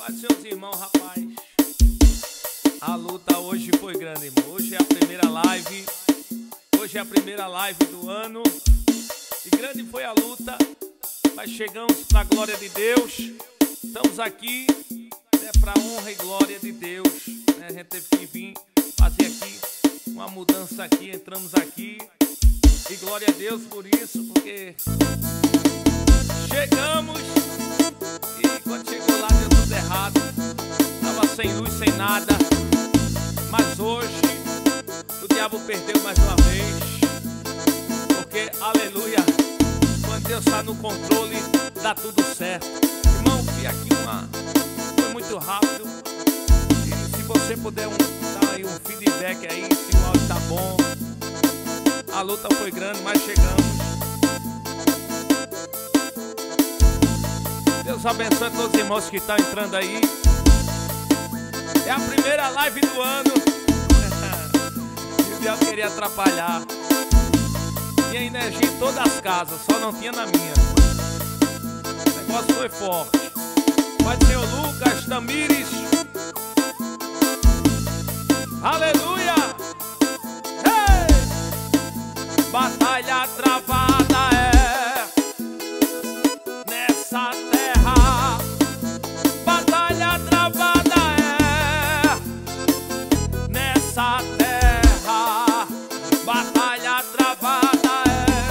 Mas, seus irmãos, rapaz, a luta hoje foi grande, irmão. Hoje é a primeira live. Hoje é a primeira live do ano. E grande foi a luta. Mas chegamos para a glória de Deus. Estamos aqui para a honra e glória de Deus. A gente teve que vir fazer aqui uma mudança aqui. Entramos aqui. E glória a Deus por isso, porque chegamos e quando chegou lá deu tudo errado. Estava sem luz, sem nada. Mas hoje o diabo perdeu mais uma vez. Porque, aleluia, quando Deus está no controle, dá tudo certo. Irmão, vi aqui foi muito rápido. E se você puder dar aí um feedback aí, se o áudio tá bom. A luta foi grande, mas chegamos. Deus abençoe todos os irmãos que estão entrando aí. É a primeira live do ano. E o diabo queria atrapalhar. Tinha energia em todas as casas, só não tinha na minha. O negócio foi forte. Pode ser o Lucas Tamires. Aleluia! Batalha travada nessa terra. Batalha travada nessa terra. Batalha travada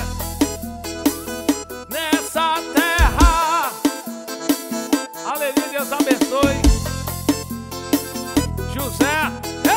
nessa terra. Aleluia, Deus abençoe. José.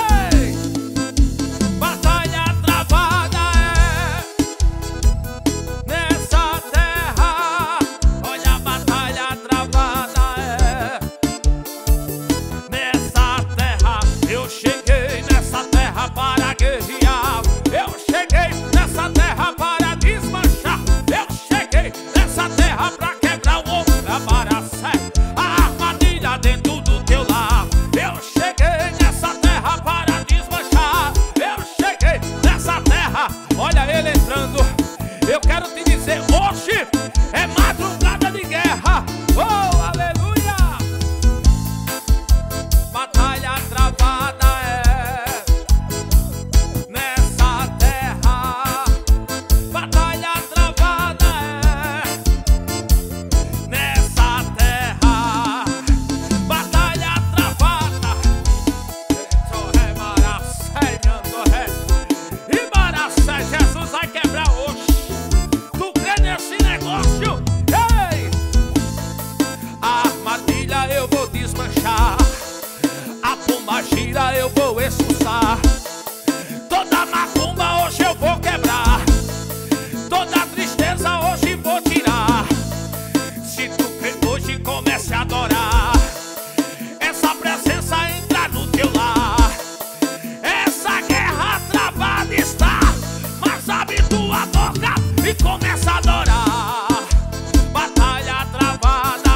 Eu vou expulsar toda macumba, hoje eu vou quebrar. Toda tristeza hoje vou tirar. Se tu crê hoje, comece a adorar. Essa presença entra no teu lar. Essa guerra travada está, mas abre tua boca e começa a adorar. Batalha travada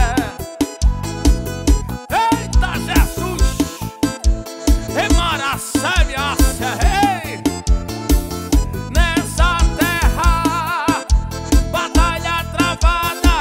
eita Jesus. Nessa terra, batalha travada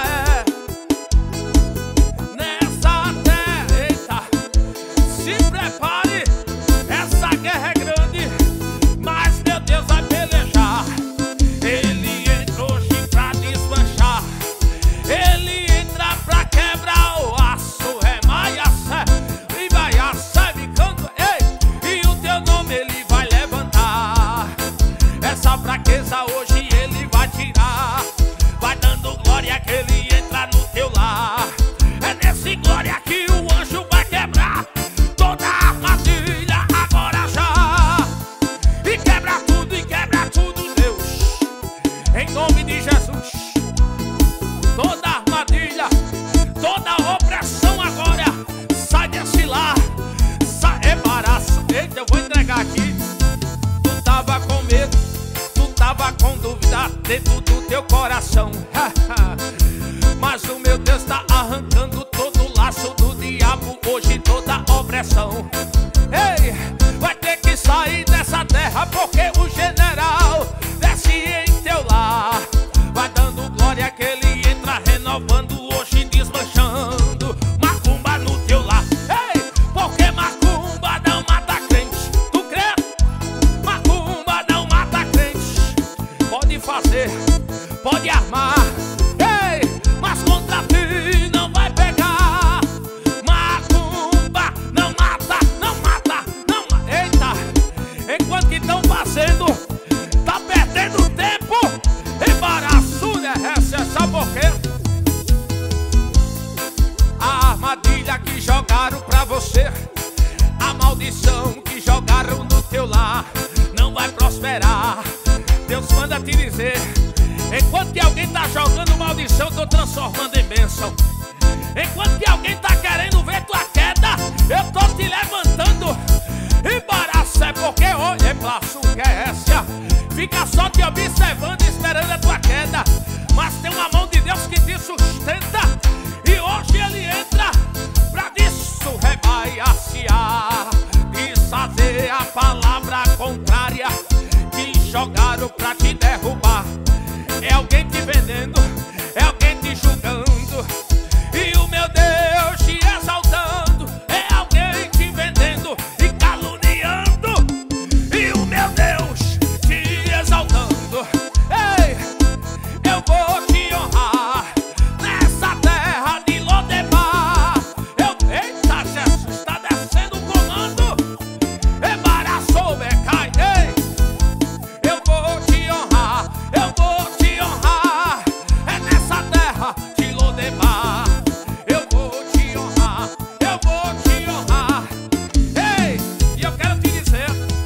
nessa terra, eita, se prepare, essa guerra é grande, mas meu Deus vai pelejar. Ele entra hoje pra desmanchar, ele entra pra quebrar o aço, e vai canto. Ele vai levantar essa fraqueza hoje, ele vai tirar. Vai dando glória que ele entra no teu lar. É nesse glória que o anjo vai quebrar toda a armadilha agora já. E quebra tudo, Deus, em nome de Jesus. Toda armadilha, toda opressão agora sai desse lar. Embaraço, eita, eu vou entregar aqui. Tu tava com medo, tu tava com dúvida dentro do teu coração. Mas o meu Deus tá arrancando todo o laço do diabo hoje, toda opressão. Ei, vai ter que sair dessa terra, porque o general desce em teu lar. Vai dando glória que ele entra renovando hoje, desmanchando macumba no teu transformando em bênção. Enquanto que alguém tá querendo ver tua queda, eu tô te levantando. Embaraço é porque hoje é plaço que é essa. Fica só te observando, esperando a tua queda. Mas tem uma mão de Deus que te sustenta. E hoje ele entra pra disso rebaiaciar, desfazer a palavra contrária que jogaram pra te derrubar. É alguém te vendendo, é alguém te julgando, e o meu Deus te exaltando. É alguém te vendendo e caluniando, e o meu Deus te exaltando. Ei, eu vou te honrar nessa terra de Lodebar. Eita, Jesus, tá descendo o comando. Embaraçou, Becai. Ei, eu vou te honrar, eu vou te honrar. É nessa terra de Lodebar. Eu vou te honrar, eu vou te honrar. Ei, e eu quero te dizer,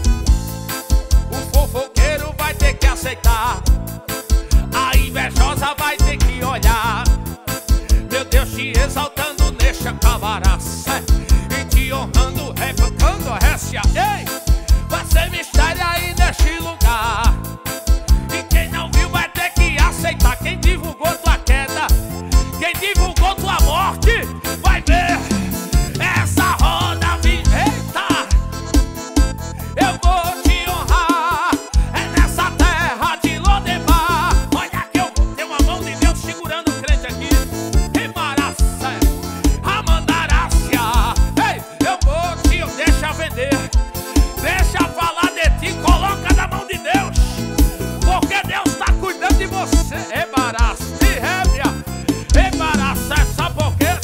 o fofoqueiro vai ter que aceitar, a invejosa vai ter que olhar. Meu Deus te exaltando neste cabaraça e te honrando, revocando a récia. Ei, vai ser mistério aí neste lugar. E quem não viu vai ter que aceitar. Quem divulgou tua queda, quem divulgou tua morte, vai ver essa roda vir. Eita, eu vou te honrar. É nessa terra de Lodebar. Olha que eu vou ter uma mão de Deus segurando o crente aqui. Embaraça, amandarácia. Ei, eu vou te, deixa vender, deixa falar de ti, coloca na mão de Deus, porque Deus tá cuidando de você. Embaraça, embaraça, sabe por quê?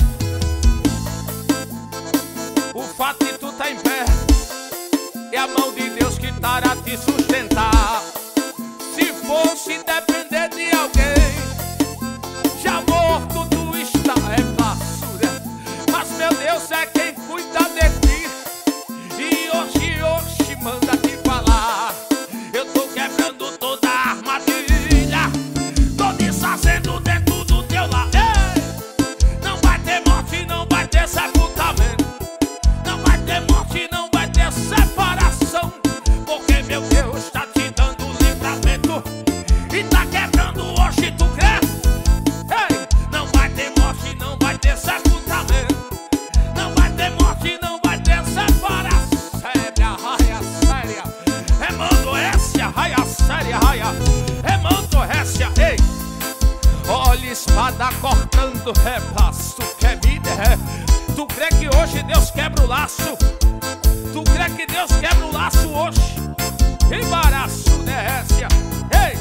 O fato de tu tá em pé é a mão de Deus que tá a te sustentar. Se fosse depender de alguém, já morto tu está, é basura. Mas meu Deus é quem cuida de ti, e hoje manda te falar. Eu tô quebrando toda a armadilha, tô desfazendo dentro do teu lar. Ei, não vai ter morte, não vai ter sepultamento, não vai ter morte, não vai ter separação, porque meu Deus tá te dando livramento e tá quebrando hoje, tu crê? Ei, não vai ter morte, não vai ter sepultamento, não vai ter morte, não vai ter separação. Séria, raia, séria, é mando essa, raia, séria, raia, é mando essa. Ei, olha espada cortando, repasso, quer vida, tu crê que hoje Deus quebra o laço? Tu crê que Deus quebra o laço hoje? Embaraço, Nécia. Ei,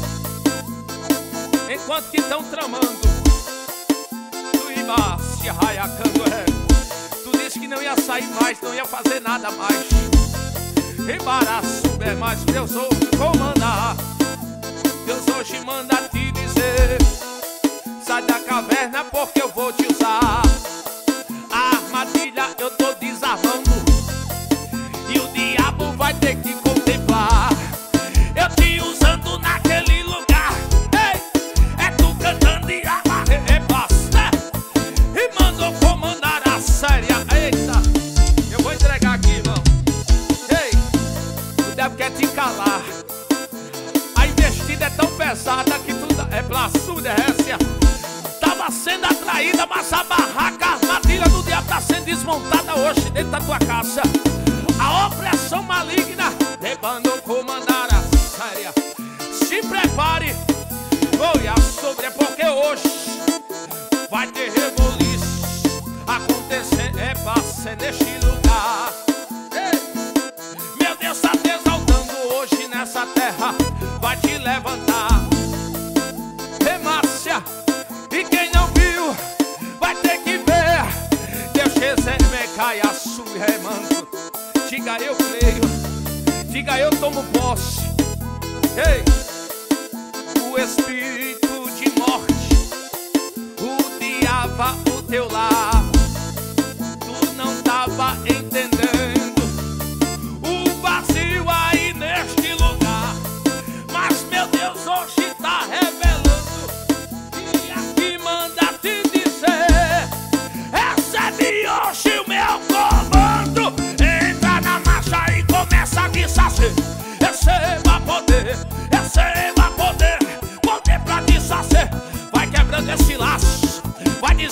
enquanto que estão tramando, tu embaixo, raiacando, tu disse que não ia sair mais, não ia fazer nada mais. Embaraço, mas Deus hoje comandar. Deus hoje manda te dizer, sai da caverna porque eu vou te usar. A armadilha eu tô desarmando, e o diabo vai ter que contemplar eu te usando naquele lugar. Ei, é tu cantando e arrebasta, e mandou comandar a séria. Eita, eu vou entregar aqui, irmão. Ei, o diabo quer te calar. A investida é tão pesada que tu é plaçuda, récia. Tava sendo atraída, mas a barraca, a armadilha do diabo tá sendo desmontada hoje dentro da tua casa. A opressão maligna, levando comandar a séria. Se prepare, olha sobre, porque hoje vai ter reboliço acontecer, é passe neste lugar. Ei, meu Deus tá te exaltando hoje nessa terra, vai te levantar. Remácia, e quem não viu vai ter que ver. Deus me cai a sua remando. Diga eu creio, diga eu tomo posse. Ei, o espírito de morte rodeava o teu lar. Tu não tava entendendo o vazio aí neste lugar, mas meu Deus hoje tá revelando, e aqui manda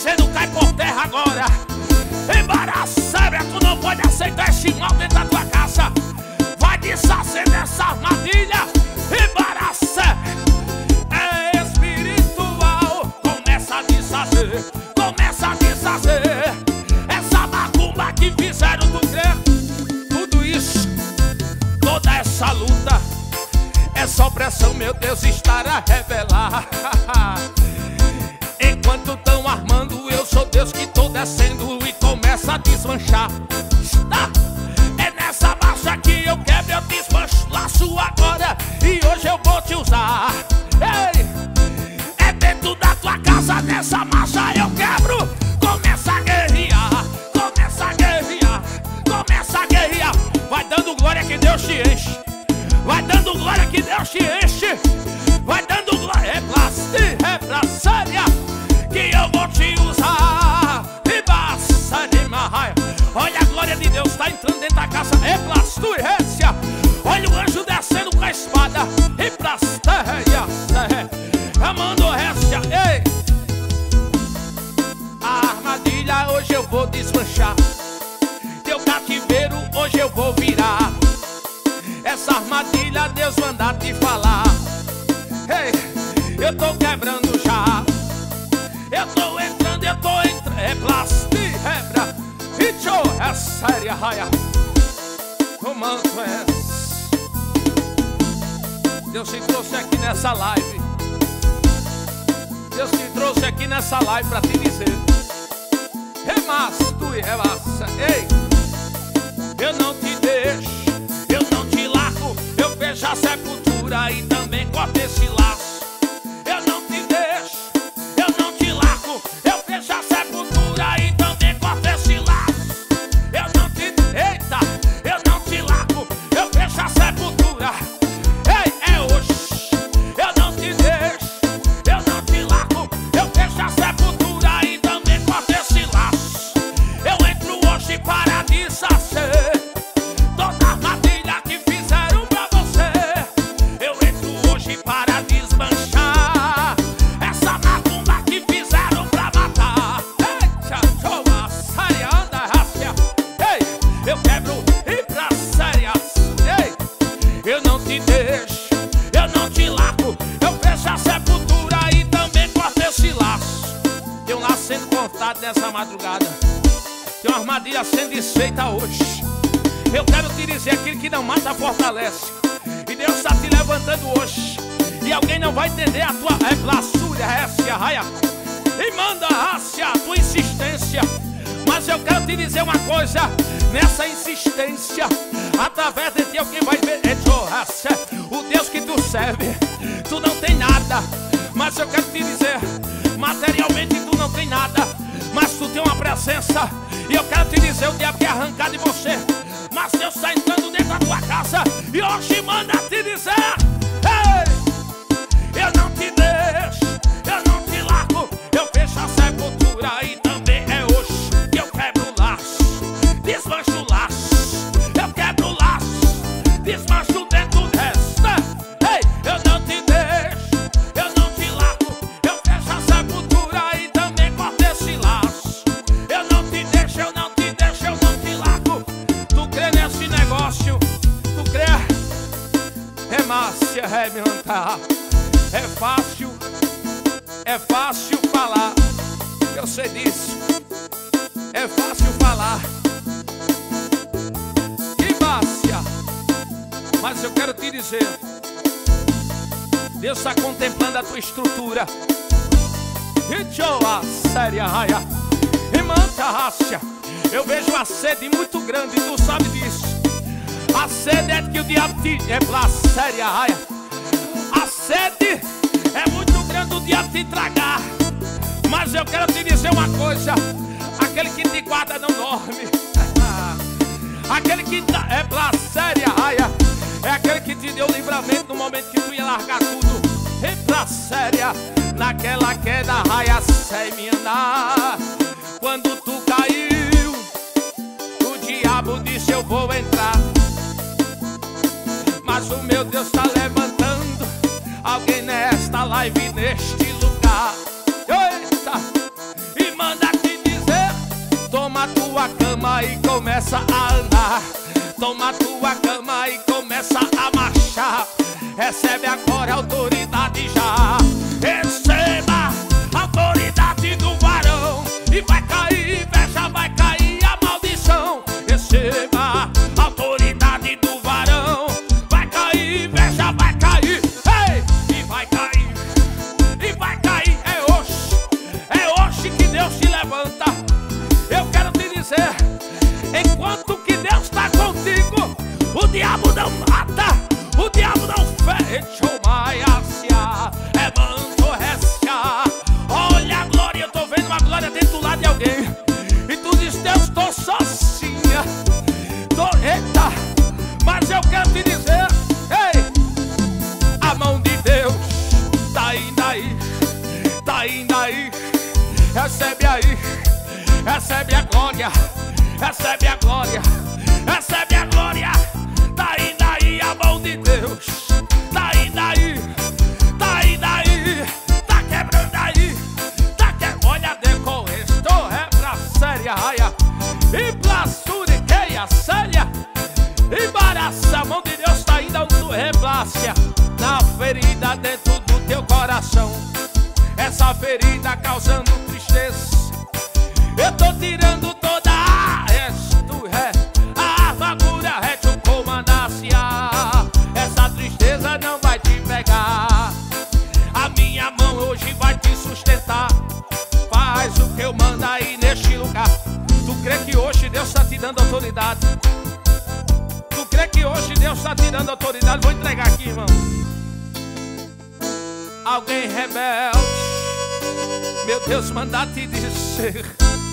dizendo cai por terra agora. Embaraçaria, tu não pode aceitar esse mal dentro da tua casa. Vai desfazer dessa armadilha. Embaraçaria é espiritual. Começa a desfazer, começa a desfazer essa macumba que fizeram tu crer. Tudo isso, toda essa luta é só pressão, meu Deus, estar a revelar. Enquanto tão armando, eu sou Deus que tô descendo e começa a desmanchar. É nessa marcha que eu quebro, eu desmancho laço agora. E hoje eu vou te usar. Ei, é dentro da tua casa, nessa marcha eu quebro. Começa a guerrear, começa a guerrear, começa a guerrear. Vai dando glória que Deus te enche. Vai dando glória que Deus te enche. Vai dando glória, é pra séria que eu vou te usar. E basta de marraia. Olha a glória de Deus, tá entrando dentro da casa. É plasturência. Olha o anjo descendo com a espada. E pra séria, amando récia. Ei, a armadilha hoje eu vou desmanchar. Teu cativeiro hoje eu vou virar. Essa armadilha Deus manda te falar. Ei, eu tô quebrando já. Eu tô entrando, é plasti, rebra. Itcho, é séria, raia. O manto é. Deus te trouxe aqui nessa live. Deus te trouxe aqui nessa live pra te dizer: remasto e remassa. Ei, eu não te deixo, eu não te largo. Eu fecho a sepultura e também corto esse laço. Eu não te deixo, eu não te largo. Eu fecho a sepultura e também corto esse laço. Eu não te, eita, eu não te largo. Eu fecho a sepultura. Ei, é hoje. Eu não te deixo, eu não te largo. Eu fecho a sepultura e também corto esse laço. Eu entro hoje para desfazer toda armadilha que fizeram pra você. Eu entro hoje para desmanchar essa macumba que fizeram pra matar. Eita, choa, saia, anda, rácia. Ei, eu quebro e pra sérias. Ei, eu não te deixo, eu não te largo. Eu fecho a sepultura e também corto esse laço. Tem um laço sendo cortado nessa madrugada. Tem uma armadilha sendo desfeita hoje. Eu quero te dizer: aquilo que não mata fortalece. E Deus está te levantando hoje. E alguém não vai entender a tua blasfúria, récia, raia. E manda, rácia, a tua insistência. Mas eu quero te dizer uma coisa: nessa insistência, através de ti alguém vai ver. O Deus que tu serve, tu não tem nada. Mas eu quero te dizer, materialmente tu não tem nada, mas tu tem uma presença. E eu quero te dizer: o diabo quer arrancar de você, mas Deus está entrando dentro da tua casa. E hoje manda te dizer: ei, eu não te deixo, eu não te largo. Eu fecho a sepultura e também é hoje que eu quebro o laço, desmancho o laço. Eu quebro o laço, desmancho dentro desta. Ei, eu não te deixo, eu não te largo. Eu fecho a sepultura e também corto esse laço. Eu não te deixo, eu não te deixo, eu não te largo. Tu crê nesse negócio? Tu crê? Remácia, remontar. É fácil falar. Eu sei disso. É fácil falar. Que mácia. Mas eu quero te dizer: Deus está contemplando a tua estrutura. E choa, séria, raia. E manta, rácia. Eu vejo uma sede muito grande, tu sabe disso. A sede é que o diabo te... É pra séria, raia. A sede é muito grande, o diabo te tragar. Mas eu quero te dizer uma coisa: aquele que te guarda não dorme. Aquele que tá... É pra séria, raia. É aquele que te deu livramento no momento que tu ia largar tudo. É pra séria. Naquela queda, raia, sem me andar. Quando tu caiu, o diabo disse: eu vou entrar. Mas o meu Deus está levantando alguém nesta live, neste lugar. Eita! E manda começa a andar. Toma tua cama e começa a marchar. Recebe agora a autoridade já. Receba a autoridade do varão. E vai cair inveja, vai cair a maldição. Receba a autoridade do varão. Vai cair inveja, vai cair. Ei! E vai cair. E vai cair. É hoje que Deus te levanta. Eu quero te dizer, enquanto que Deus está contigo, o diabo não mata, o diabo não fecha. É manto resca. Olha a glória, eu tô vendo uma glória dentro do lado de alguém. E tu diz, Deus, tô sozinha. Eita, mas eu quero te dizer, ei, a mão de Deus tá indo aí, tá indo aí. Recebe aí, recebe a glória, recebe a glória, recebe a glória. Tá indo aí a mão de Deus, tá indo aí, tá indo aí, tá quebrando aí, tá quebrando. Olha, deco, estou pra séria raia, e plasturiqueia séria, e baraça. A mão de Deus tá indo ao replácia, na ferida dentro do teu coração. Essa ferida causando tristeza, eu tô tirando toda a armadura rete comandácia. Essa tristeza não vai te pegar. A minha mão hoje vai te sustentar. Faz o que eu mando aí neste lugar. Tu crê que hoje Deus está te dando autoridade? Tu crê que hoje Deus está te dando autoridade? Vou entregar aqui, irmão. Alguém rebelde, meu Deus manda te dizer,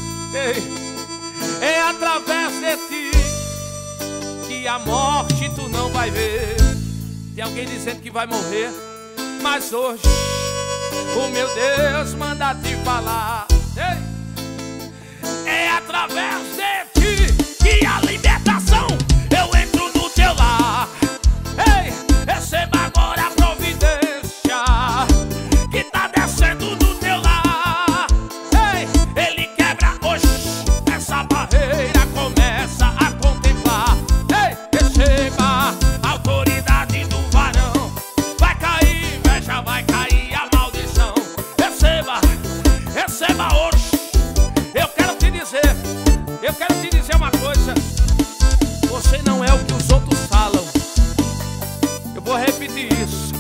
ei, é através de ti que a morte tu não vai ver. Tem alguém dizendo que vai morrer, mas hoje o meu Deus manda te falar, ei, é através de ti que a libertação eu entro no teu lar. Ei, receba agora a providência que tá descendo no teu lar. Ei, ele quebra hoje essa barreira, começa a contemplar. Ei, receba a autoridade do varão. Vai cair inveja, vai cair a maldição. Receba, receba hoje. Eu quero te dizer uma coisa. Você não é o que os outros falam. Eu vou repetir isso.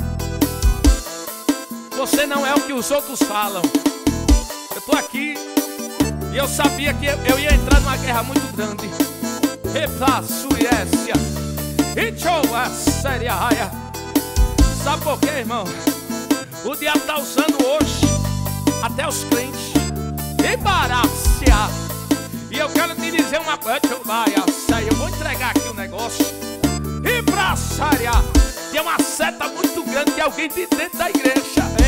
Você não é o que os outros falam. Eu tô aqui e eu sabia que eu ia entrar numa guerra muito grande. Suécia e choa séria raia. Sabe por quê, irmão? O diabo tá usando hoje até os crentes. E barácia. E eu quero te dizer uma coisa. Eu vou entregar aqui um negócio. E pra séria, tem uma seta muito grande de alguém de dentro da igreja.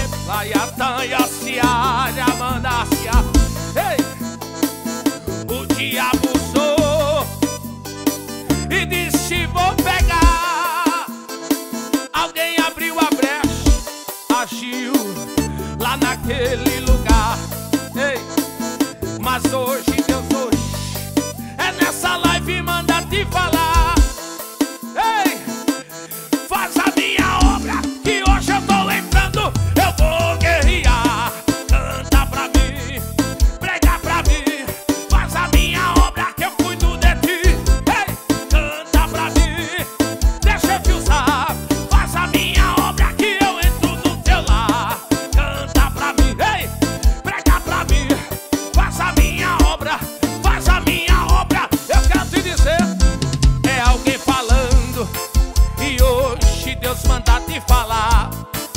Ei, o diabo usou e disse, vou pegar. Alguém abriu a brecha, agiu lá naquele lugar. Ei, mas hoje, Deus hoje, é nessa live manda te falar. Ei, faz a minha obra, que hoje eu tô entrando, eu vou guerrear. Canta pra mim, prega pra mim, faz a minha obra que eu cuido de ti. Ei, canta pra mim, deixa eu te usar. Faz a minha obra que eu entro no teu lar. Canta pra mim, ei, prega pra mim, faz a minha obra, faz a minha obra. Eu quero te dizer, é alguém falando e hoje Deus manda te falar.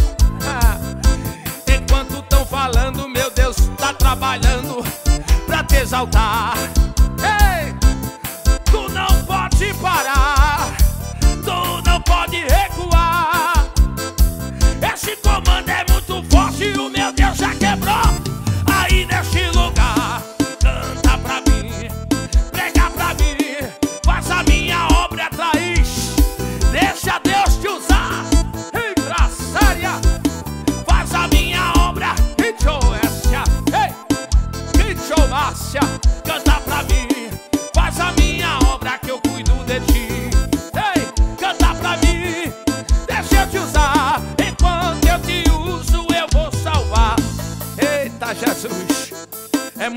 Enquanto estão falando, meu Deus tá trabalhando pra te exaltar. Ei, tu não pode parar, tu não pode recuar. Esse comando é muito forte, o meu Deus já quebrou aí neste lugar. Canta pra mim, prega pra mim, faz a minha obra, Thaís. Deixa Deus te usar. Ei, pra séria, faz a minha obra. E Joécia, ei, e Joácia, canta pra mim, faz a minha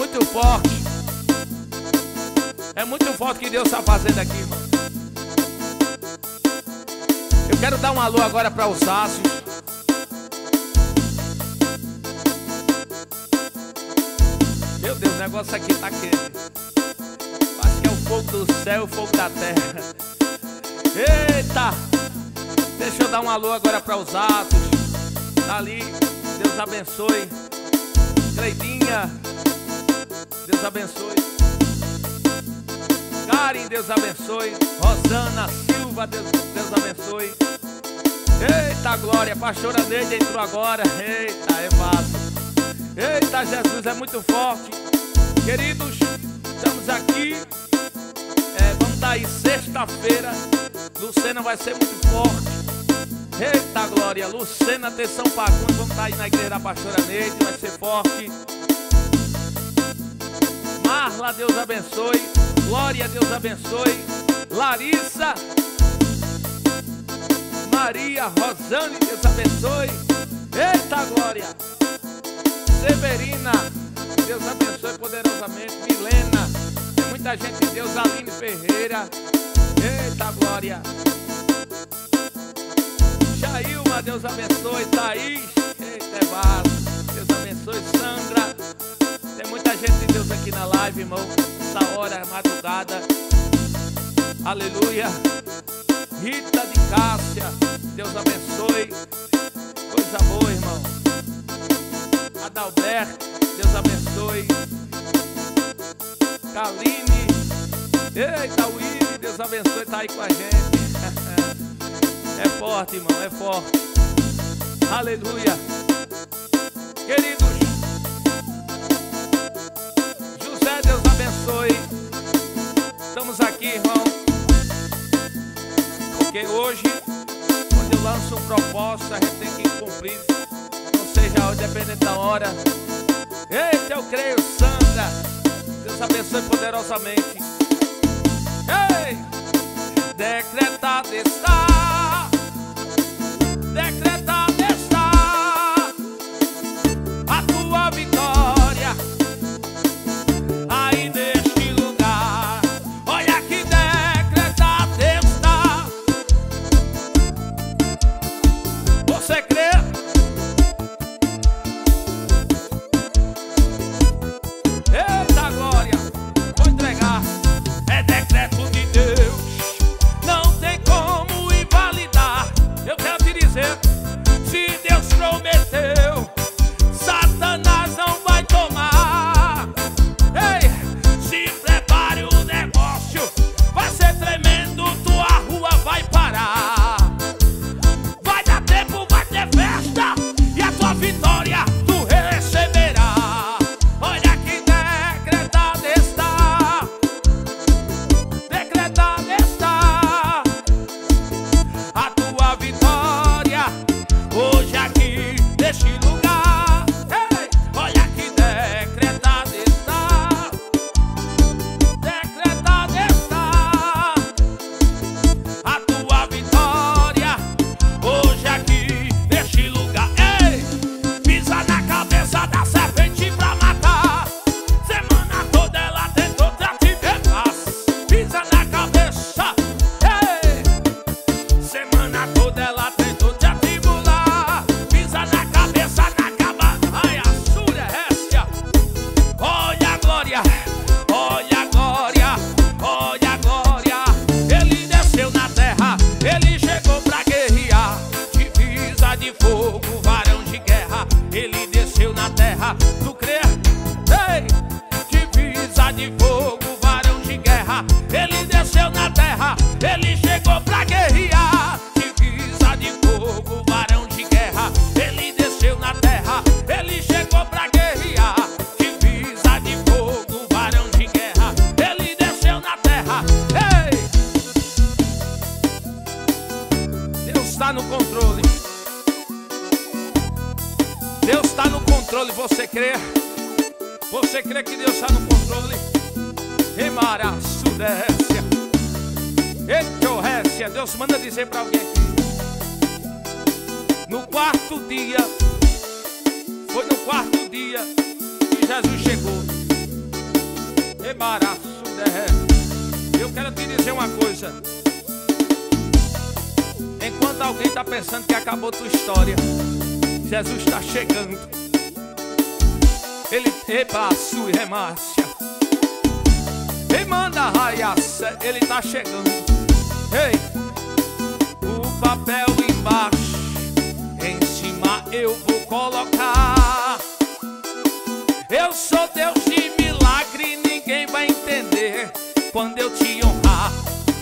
muito forte. É muito forte o que Deus está fazendo aqui, irmão. Eu quero dar um alô agora para os Aços. Meu Deus, o negócio aqui tá quente. Acho que é o fogo do céu, o fogo da terra. Eita! Deixa eu dar um alô agora para os Aços. Tá ali, Deus abençoe. Cleidinha, Deus abençoe. Karen, Deus abençoe. Rosana Silva, Deus abençoe. Eita glória, pastora Neide entrou agora. Eita, é fácil. Eita, Jesus é muito forte. Queridos, estamos aqui. Vamos estar aí sexta-feira. Lucena vai ser muito forte. Eita glória, Lucena, atenção Fagundes. Vamos estar aí na igreja da pastora Neide. Vai ser forte. Marla, Deus abençoe. Glória, Deus abençoe. Larissa, Maria, Rosane, Deus abençoe. Eita glória. Severina, Deus abençoe poderosamente. Milena, tem muita gente de Deus. Aline Ferreira, eita glória. Jailma, Deus abençoe. Thaís, eita vaso, Deus abençoe. Sandra, tem muita gente de Deus aqui na live, irmão. Essa hora, madrugada. Aleluia. Rita de Cássia, Deus abençoe. Coisa boa, irmão. Adalberto, Deus abençoe. Kaline, eita, Willy, Deus abençoe, tá aí com a gente. É forte, irmão, é forte. Aleluia. Queridos, José, Deus abençoe. Estamos aqui, irmão, porque hoje, quando eu lanço um propósito, a gente tem que cumprir. Não seja dependendo da hora. Eita, eu creio, Sandra. Deus abençoe poderosamente. Ei! Decretado está. Decretado está a tua vitória aí neste lugar. Olha que decretado está. Você crê? Eita glória, vou entregar. É decreto de Deus, não tem como invalidar. Eu quero te dizer, se Deus prometeu, Satanás não vai tomar. Ei, se prepare, o negócio vai ser tremendo, tua rua vai parar. Vai dar tempo, vai ter festa, e a tua vitória tu receberá. Olha que decretado está. Decretado está a tua vitória hoje aqui neste lugar. Ei, olha que decretado está. Decretado está a tua vitória hoje aqui neste lugar. Ei, pisa na cabeça da serpente pra matar. Semana toda ela tentou te ativar. Pisa na cabeça. Ei, semana toda ela tentou te atibular. Pisa na cabeça, na caba. Ai, a súria récia. Olha a glória, olha a glória, olha a glória. Ele desceu na terra, ele chegou pra guerrear. Divisa de fogo, varão de guerra. Ele desceu na terra, tu crê? Ei, divisa de fogo, varão de guerra. Ele desceu na terra, ele chegou pra guerrear. Divisa de fogo, varão de guerra. Ele desceu na terra, ele chegou pra guerrear. Divisa de fogo, varão de guerra. Ele desceu na terra. Ei! Deus está no controle. Deus está no controle, você crê? Você crê que Deus está no controle? Emara, Sudécia, Etiorrécia. Deus manda dizer para alguém aqui. No quarto dia, foi no quarto dia que Jesus chegou. Eu quero te dizer uma coisa. Enquanto alguém está pensando que acabou tua história, Jesus está chegando. Ele repassou e remácia. E manda raiaça, ele está chegando. Ei, o papel embaixo, em cima eu vou colocar. Eu sou Deus de milagre, ninguém vai entender quando eu te honrar.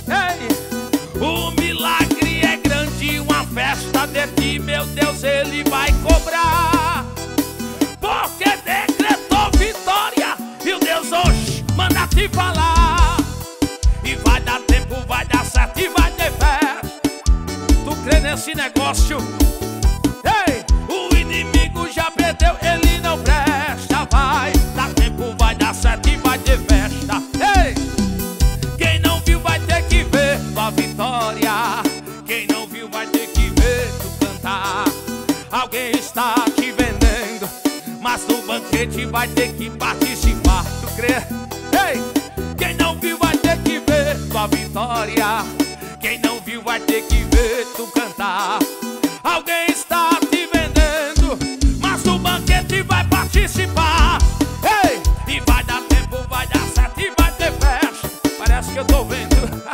Ei, o milagre é grande, uma festa de ti, meu Deus, ele vai cobrar. Porque decretou vitória e o Deus hoje manda te falar. E vai dar tempo, vai dar certo e vai ter fé. Tu crê nesse negócio? Ei, o inimigo já perdeu, ele não presta. Vai dar tempo, vai dar certo e vai ter festa. Ei, quem não viu vai ter que ver tua vitória. Quem não viu vai ter que ver tu cantar. Alguém está te vendendo, mas no banquete vai ter que participar. Tu crê? Ei, quem não viu vai ter que ver tua vitória. Quem não viu vai ter que ver tu cantar. Alguém está te vendendo, mas no banquete vai participar. Ei, e vai dar tempo, vai dar certo e vai ter festa. Parece que eu tô vendo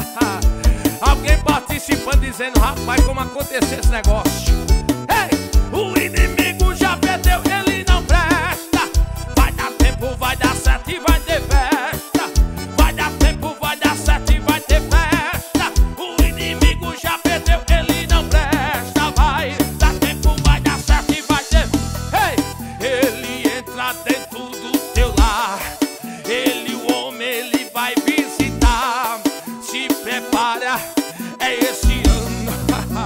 alguém participando, dizendo: rapaz, como aconteceu esse negócio? Ei, o inimigo já perdeu, ele não presta. Vai dar tempo, vai dar certo e vai ter festa. Vai dar tempo, vai dar certo e vai ter festa. O inimigo já perdeu, ele não presta. Vai dar tempo, vai dar certo e vai ter. Ei, ele entra dentro do teu lar. Ele, o homem, ele vai visitar. Se prepara, é esse ano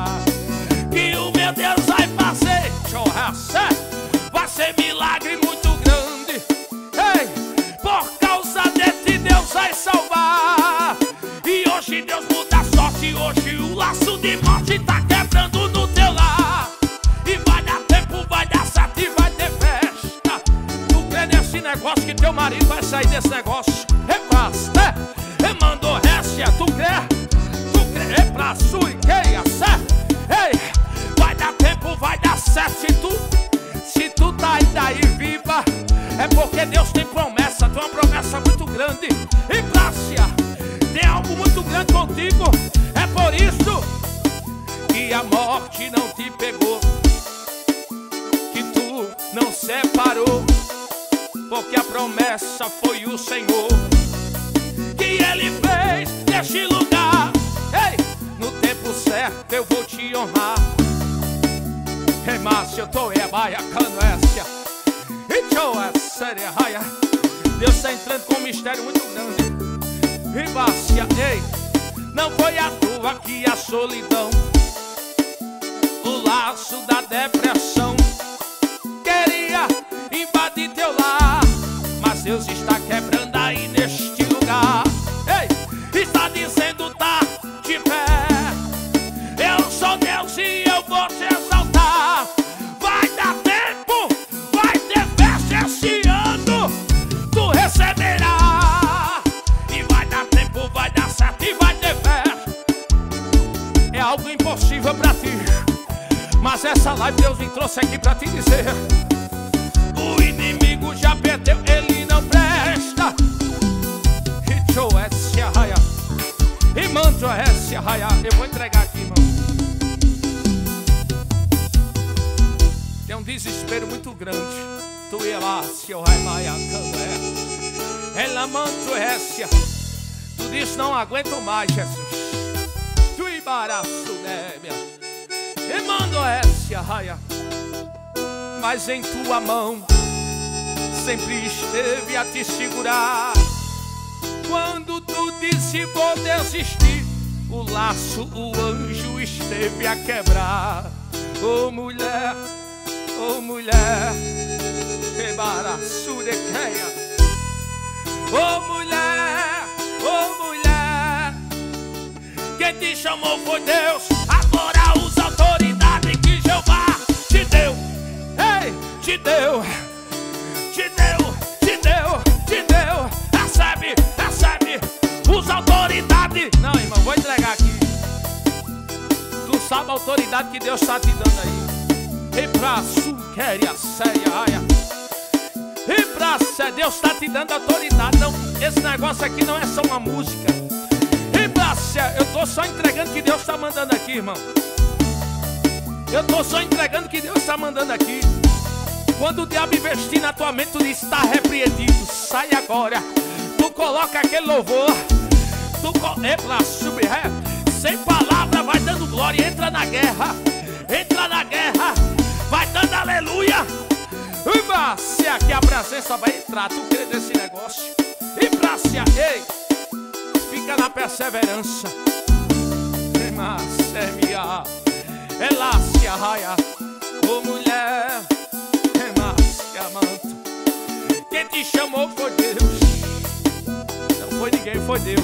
que o meu Deus vai fazer. Vai ser milagre muito grande. Ei, por causa de ti Deus vai salvar. E hoje Deus muda a sorte. Hoje o laço de morte tá quebrando no teu lar. E vai dar tempo, vai dar certo e vai ter festa. Tu crê nesse negócio que teu marido vai sair desse negócio? Repasta, mandou récia. Tu crê? Tu crê? Pra sua queia, certo? Ei, vai dar tempo, vai dar certo. Se tu tá aí viva, é porque Deus tem promessa. Tu é uma promessa muito grande. E Glácia, tem algo muito grande contigo. É por isso que a morte não te pegou, que tu não separou. Porque a promessa foi o Senhor que Ele fez neste lugar. Ei, no tempo certo eu vou te honrar. Márcia, eu tô e baia canoécia. E tchau, é séria raia. Deus está entrando com um mistério muito grande. E Márcia, ei, não foi à toa que a solidão, o laço da depressão queria invadir teu lar. Mas Deus está quebrando aí neste lugar. Ei, está dizendo tá de pé. Eu sou Deus e eu vou te exaltar. Vai dar tempo, vai ter festa esse ano. Tu receberá. E vai dar tempo, vai dar certo e vai ter festa. É algo impossível pra ti, mas essa live Deus me trouxe aqui pra te dizer: o inimigo já perdeu, ele não presta. E tchau, essa raia. E mando essa raia. Eu vou entregar aqui, irmão. Tem um desespero muito grande. Tu ia lá, seu raia, ela mando essa. Tu disse: não aguento mais, Jesus. Tu embaraço, débia. E mando essa raia. Mas em tua mão sempre esteve a te segurar. Quando tu disse vou desistir, o laço, o anjo esteve a quebrar. Oh mulher, que baraço de queia. Oh mulher, quem te chamou foi Deus. Agora usa a autoridade que Jeová te deu. Ei, te deu. Recebe. sabe a autoridade que Deus está te dando aí. E pra suqueria séria, e pra ser, Deus está te dando autoridade. Não, esse negócio aqui não é só uma música. E pra ser, eu tô só entregando o que Deus está mandando aqui, irmão. Eu tô só entregando o que Deus está mandando aqui. Quando o diabo investir na tua mente, tu diz: está repreendido, sai agora. Tu coloca aquele louvor, sem palavra, vai dando glória. Entra na guerra, vai dando aleluia. Se aqui a presença vai entrar, tu crê nesse negócio? E pra se, ei, fica na perseverança. Elácia, raia, ô mulher, manto. Quem te chamou foi Deus. Não foi ninguém, foi Deus.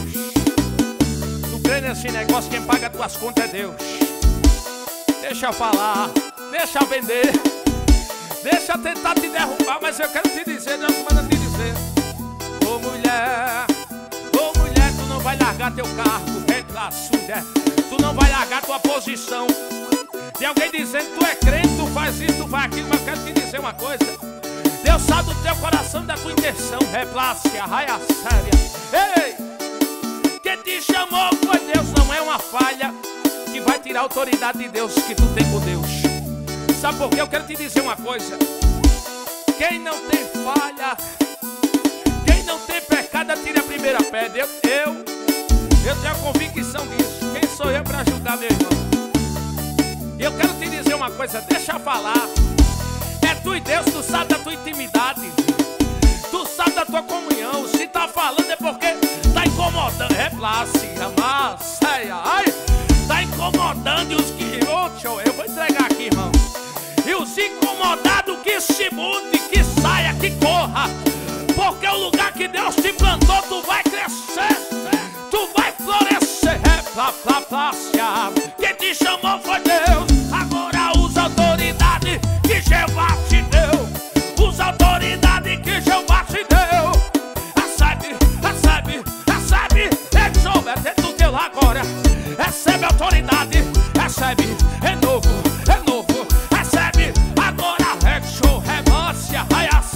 Tu crê nesse negócio, quem paga tuas contas é Deus. Deixa falar, deixa vender, deixa tentar te derrubar, mas eu quero te dizer, Deus manda te dizer. Ô mulher, tu não vai largar teu cargo, tu não vai largar tua posição. Tem alguém dizendo que tu é crente, tu faz isso, tu faz aquilo, mas eu quero te dizer uma coisa. Deus sabe do teu coração e da tua intenção. Replácia, raia séria. Ei, quem te chamou foi Deus, não é uma falha que vai tirar a autoridade de Deus que tu tem com Deus. Sabe por quê? Eu quero te dizer uma coisa. Quem não tem falha, quem não tem pecado, atire a primeira pedra. Eu tenho a convicção disso. Quem sou eu para julgar, meu irmão? E eu quero te dizer uma coisa, deixa falar. É tu e Deus, tu sabe da tua intimidade, tu sabe da tua comunhão. Se tá falando é porque tá incomodando. Replácia, masseia, ai, tá incomodando. E os que, eu vou entregar aqui, irmão. E os incomodados que se mudem, que saia, que corra. Porque o lugar que Deus te plantou, tu vai crescer, tu vai florescer. Replácia, quem te chamou foi Deus. Agora usa a autoridade que Jeová te deu. Usa a autoridade que Jeová te deu. Recebe. Exalta, é dentro do teu lá agora. Recebe a autoridade. Recebe, é novo. Recebe agora. Remância,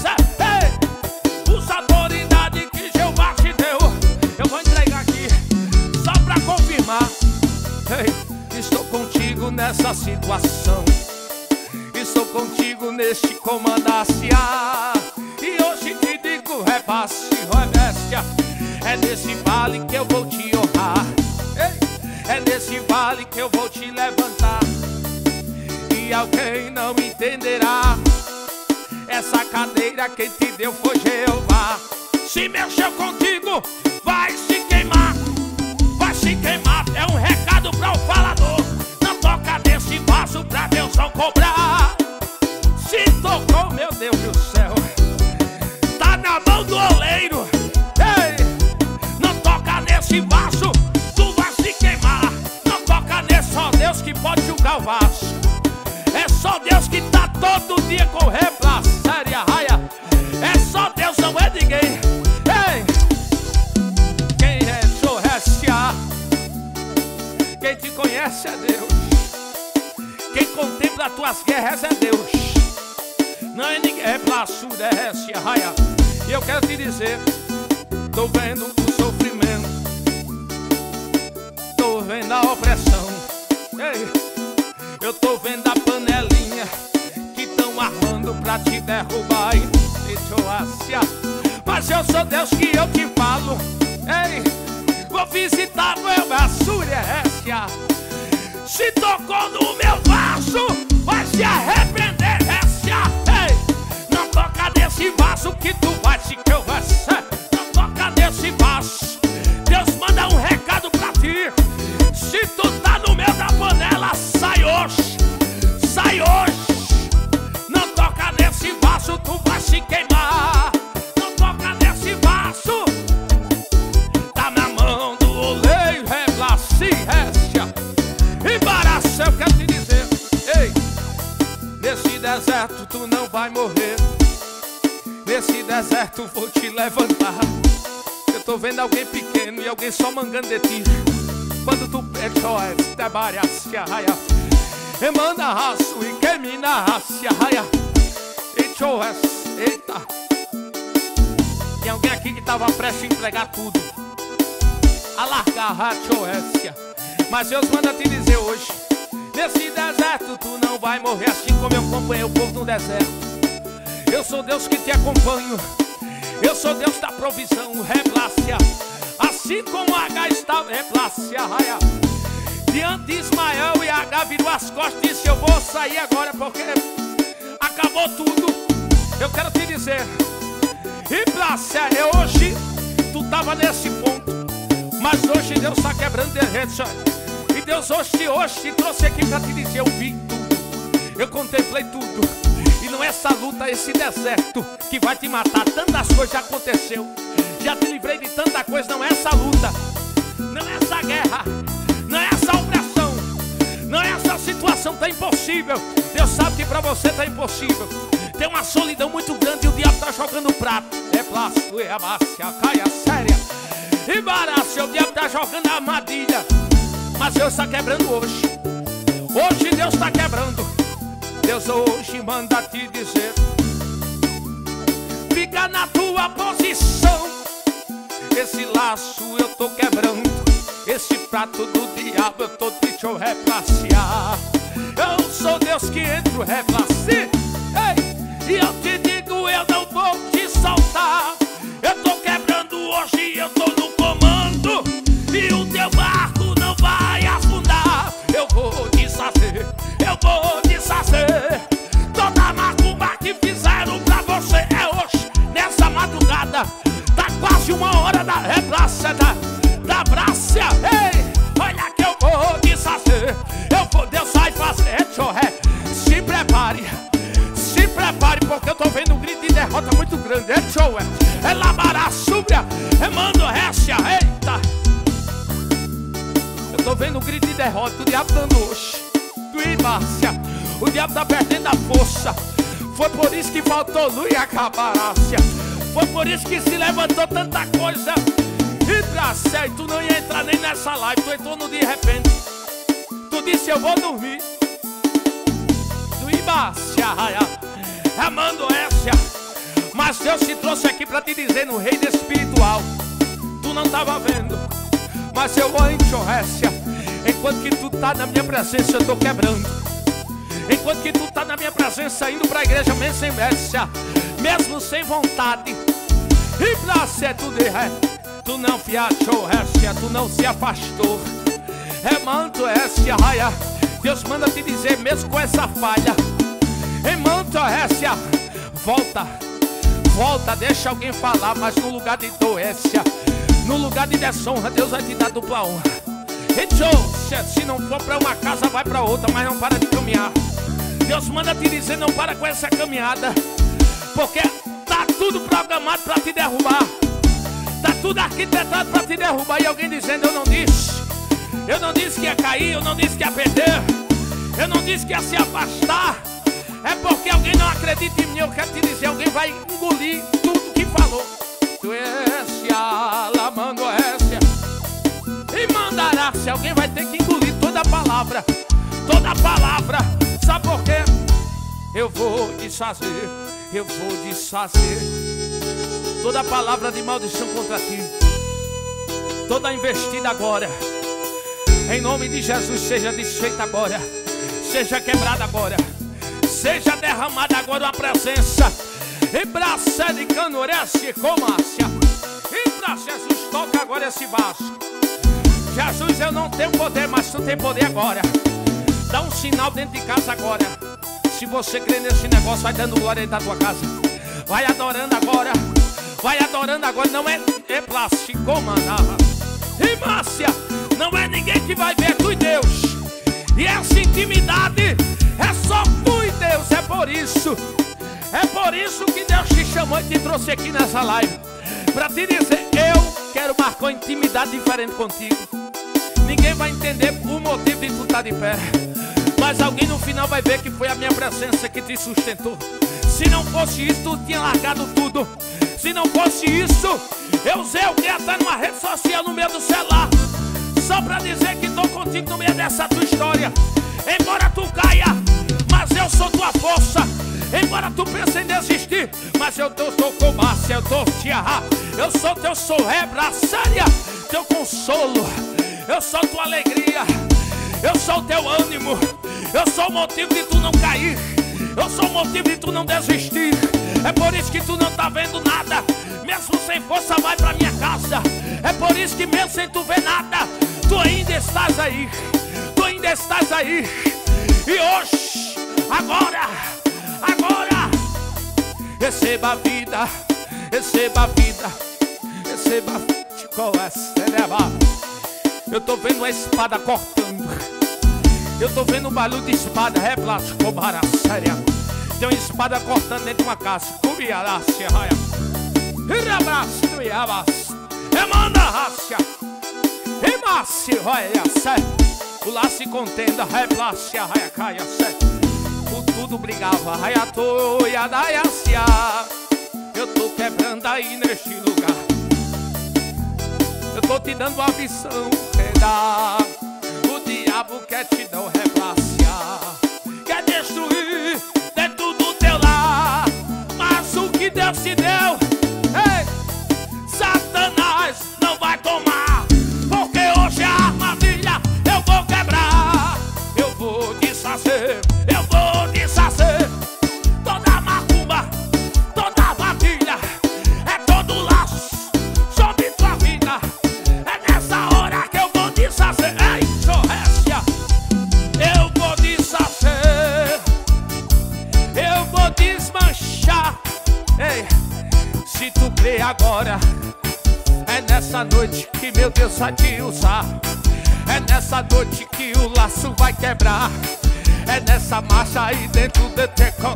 usa a autoridade que Jeová te deu. Eu vou entregar aqui, só pra confirmar. Ei, estou contigo nessa situação. Estou contigo neste comandar-se-á. E hoje te digo, repasse, reméstia. É nesse vale que eu vou te honrar. Ei, é nesse vale que eu vou te levantar. E alguém não entenderá. Essa cadeira quem te deu foi Jeová. Se mexeu contigo, vai se queimar. Vai se queimar, é um recado para o falador. Não toca nesse vaso pra Deus não cobrar. Se tocou, meu Deus do céu, tá na mão do oleiro. Ei, não toca nesse vaso, tu vai se queimar. Não toca nesse, só Deus que pode julgar o vaso. É só Deus que tá todo dia com replácia, raia. É só Deus, não é ninguém. Ei, quem é Sorrestia? Quem te conhece é Deus. Quem contempla as tuas guerras é Deus. Não é ninguém. É Plassurestia, raia. E eu quero te dizer, tô vendo o sofrimento, tô vendo a opressão. Ei, eu tô vendo a panelinha que tão armando pra te derrubar. Mas eu sou Deus que eu te falo. Ei, vou visitar meu Surrestia. Se tocou no meu vaso, vai se arrepender, Restia. Ei, não toca nesse vaso que tu vai se que eu vou ser. Não toca nesse vaso. Deus manda um recado pra ti. Se tu tá no meio da panela, sai hoje. Sai hoje. Não toca nesse vaso, tu vai se queimar. Não toca nesse vaso. Tá na mão do oleiro, Reblaci, Restia. Embaraça, eu quero te dizer. Ei, nesse deserto tu não vai morrer. Nesse deserto vou te levantar. Eu tô vendo alguém pequeno e alguém só mangando de ti. Quando tu pede, Emana raço e queimina racia. Eita. Tem alguém aqui que estava prestes a entregar tudo, a largar a Joécia. Mas Deus manda te dizer hoje: nesse deserto tu não vai morrer, assim como eu acompanhei o povo no deserto. Eu sou Deus que te acompanho. Eu sou Deus da provisão, Reblácia. Assim como H estava, Reblácia, diante de Ismael, e H virou as costas e disse: eu vou sair agora porque acabou tudo. Eu quero te dizer, Reblácia, hoje tu estava nesse ponto, mas hoje Deus está quebrando derretes. E Deus hoje te trouxe aqui para te dizer: eu vi tudo, eu contemplei tudo. E não é essa luta, esse deserto que vai te matar. Tantas coisas já aconteceu, já te livrei de tanta coisa. Não é essa luta, não é essa guerra, não é essa opressão, não é essa situação, tá impossível. Deus sabe que para você tá impossível. Tem uma solidão muito grande e o diabo tá jogando prato. É plástico, é abácia, caia séria. E barácia, o diabo tá jogando a armadilha. Mas Deus está quebrando hoje. Hoje Deus está quebrando. Deus hoje manda te dizer: fica na tua posição. Esse laço eu tô quebrando, esse prato do diabo eu tô te replaciar. Eu sou Deus que entro, replace. E eu te digo, eu não vou te soltar. Eu tô quebrando hoje, eu tô no comando. E o teu barco não vai afundar. Eu vou desfazer, eu vou desfazer toda macumba que fizeram pra você. É hoje, nessa madrugada. Tá quase 1h da reblácia, da brácia. Ei, olha que eu vou desfazer. Deus vai fazer, se prepare. Se prepare, porque eu tô vendo um grito de derrota muito grande. É labará, súbria, é mando récia. Eita, eu tô vendo um grito de derrota. O diabo dando hoje, o diabo tá perdendo a força. Foi por isso que faltou luz e acabarácia. Foi por isso que se levantou tanta coisa. E tu não ia entrar nem nessa live. Tu entrou no de repente. Tu disse: eu vou dormir. Tu ibácia, amando essa. Mas Deus te trouxe aqui para te dizer: no reino espiritual tu não estava vendo, mas eu vou em Joécia. Enquanto que tu tá na minha presença, eu tô quebrando. Enquanto que tu tá na minha presença, indo para a igreja mesmo sem mércia, mesmo sem vontade. E pra ser tu de ré, tu não fiachou récia, tu não se afastou. É manto récia, raia. Deus manda te dizer, mesmo com essa falha, em manto récia, volta, volta, deixa alguém falar. Mas no lugar de doença, no lugar de desonra, Deus vai te dar dupla honra. E se não for para uma casa, vai para outra, mas não para de caminhar. Deus manda te dizer, não para com essa caminhada, porque tá tudo programado para te derrubar. Tá tudo arquitetado para te derrubar. E alguém dizendo: eu não disse que ia cair, eu não disse que ia perder, eu não disse que ia se afastar. É porque alguém não acredita em mim. Eu quero te dizer, alguém vai engolir tudo que falou. E mandará, se alguém vai ter que engolir toda a palavra. Toda a palavra. Sabe por quê? Eu vou desfazer, eu vou desfazer toda a palavra de maldição contra ti. Toda investida agora, em nome de Jesus, seja desfeita agora, seja quebrada agora, seja derramada agora uma presença. E pra ser de canorece comácia. E pra Jesus, toca agora esse vaso. Jesus, eu não tenho poder, mas tu tem poder agora. Dá um sinal dentro de casa agora. Se você crê nesse negócio, vai dando glória dentro da tua casa. Vai adorando agora. Vai adorando agora. Não é plástico, manava. E Márcia, não é ninguém que vai ver, tu e Deus. E essa intimidade é só tu e Deus. É por isso que Deus te chamou e te trouxe aqui nessa live, para te dizer: eu quero marcar uma intimidade diferente contigo. Ninguém vai entender o motivo de tu estar de pé, mas alguém no final vai ver que foi a minha presença que te sustentou. Se não fosse isso, tu tinha largado tudo. Se não fosse isso, eu usei alguém até numa rede social no meio do celular, só pra dizer que tô contigo no meio dessa tua história. Embora tu caia, eu sou tua força. Embora tu pense em desistir, mas eu sou comácia, eu dou tiarra. Eu sou teu sorrebra séria, teu consolo. Eu sou tua alegria, eu sou teu ânimo. Eu sou o motivo de tu não cair, eu sou o motivo de tu não desistir. É por isso que tu não tá vendo nada. Mesmo sem força vai pra minha casa. É por isso que mesmo sem tu ver nada, tu ainda estás aí. Tu ainda estás aí. E hoje, agora, receba a vida, receba a vida, receba a vida. Eu tô vendo a espada cortando. Eu tô vendo um barulho de espada. Tem uma espada cortando dentro de uma casa. O laço e contenda. Por tudo brigava. Eu tô quebrando aí neste lugar. Eu tô te dando uma visão. O diabo quer te dar o quer destruir dentro do teu lar. Mas o que Deus te deu, ei, Satanás não vai tomar. Porque hoje a armadilha eu vou quebrar. Eu vou desfazer, eu vou desfazer toda macumba, toda armadilha, é todo laço sobre tua vida. É nessa hora que eu vou desfazer. Ei, Joécia, eu vou desfazer, eu vou desmanchar. Ei, se tu crê agora, é nessa noite que meu Deus vai te usar. É nessa noite que o laço vai quebrar. É nessa marcha aí dentro de teco.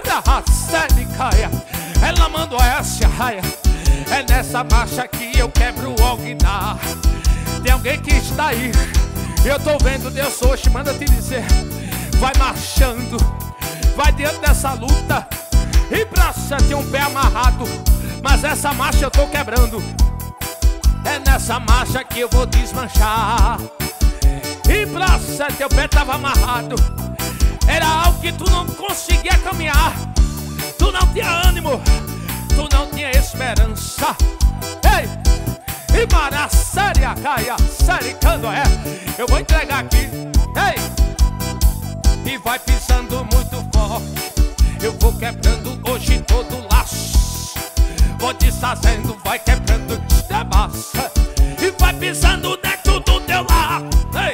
Ela mandou essa raia. É nessa marcha que eu quebro o alquinar. Tem alguém que está aí, eu tô vendo Deus hoje manda te dizer: vai marchando, vai diante dessa luta. E pra você ter um pé amarrado, mas essa marcha eu tô quebrando. É nessa marcha que eu vou desmanchar. E pra você teu pé tava amarrado, era algo que tu não conseguia caminhar. Tu não tinha ânimo, tu não tinha esperança. Ei, e para séria, caia, séria, candoé. Eu vou entregar aqui, ei. E vai pisando muito forte. Eu vou quebrando hoje todo laço. Vou desfazendo, vai quebrando de massa. E vai pisando dentro do teu lar. Ei,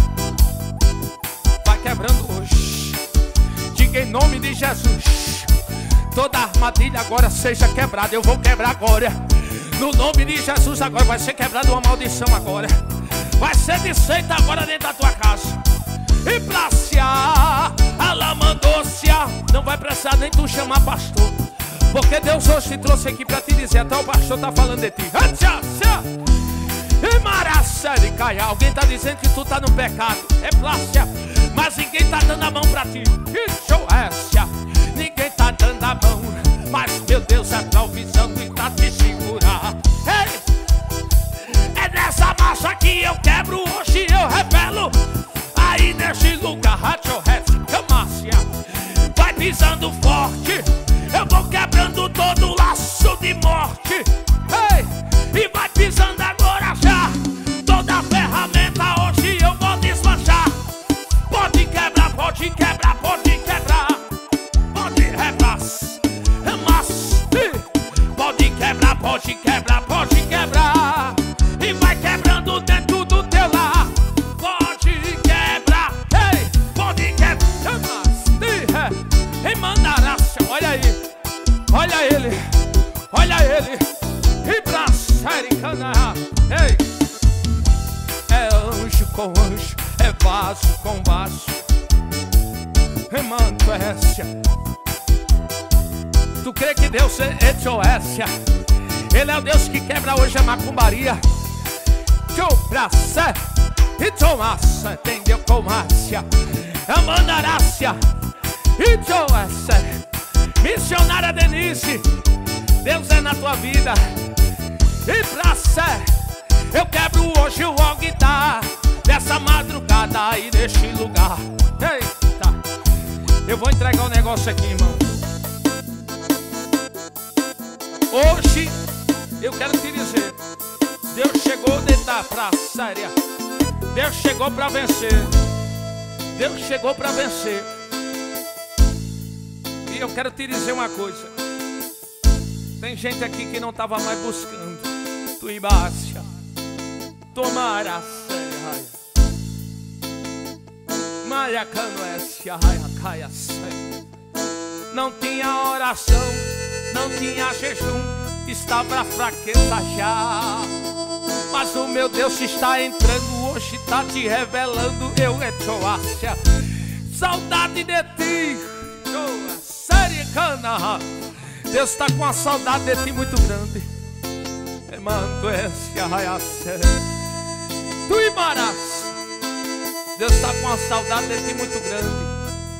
vai quebrando hoje. Diga em nome de Jesus. Toda armadilha agora seja quebrada. Eu vou quebrar agora. No nome de Jesus agora vai ser quebrada uma maldição agora. Vai ser desfeita agora dentro da tua casa. E pra se ela mandou-se. Não vai precisar nem tu chamar pastor, porque Deus hoje te trouxe aqui pra te dizer: até o pastor tá falando de ti. E marassere, caia. Alguém tá dizendo que tu tá no pecado. É plácia, mas ninguém tá dando a mão pra ti. Ninguém tá dando a mão, mas meu Deus é provisão e tá te segurar. É nessa marcha que eu quebro hoje, eu revelo. Aí neste lugar, vai pisando forte. Eu vou quebrando todo o laço de morte. Ei, e vai pisando agora já. Toda a ferramenta hoje eu vou desmanchar. Pode quebrar, pode quebrar, pode quebrar. Pode rebrar, mas pode quebrar, pode quebrar, pode quebrar. E vai quebrando dentro do teu lar. Pode quebrar, ei, pode quebrar, mas mandará. Olha aí, olha ele, olha ele. E pra série canar. Ei, é anjo com anjo, é vaso com vaso. Manto Écia. Tu crê que Deus é Écia? Ele é o Deus que quebra hoje a macumbaria. Tchau pra sé, e Tomassa, entendeu com Márcia? A Mandarácia, e tchau essa. Missionária Denise, Deus é na tua vida. E pra sé, eu quebro hoje o altar dessa madrugada aí neste lugar. Eita, Eu vou entregar um negócio aqui, irmão. Hoje eu quero te dizer, Deus chegou dentro da praça, séria. Deus chegou para vencer. Deus chegou para vencer. E eu quero te dizer uma coisa. Tem gente aqui que não estava mais buscando. Tuibácia, tomara séria. Maia canoécia, raia, caia séria. Não tinha oração, não tinha jejum, estava a fraqueza já. Mas o meu Deus está entrando hoje, está te revelando. Eu é Joácia, saudade de ti, séria cana. Deus está com uma saudade de ti muito grande. Mando esse arraiacé, tu imarás. Deus está com uma saudade de ti muito grande.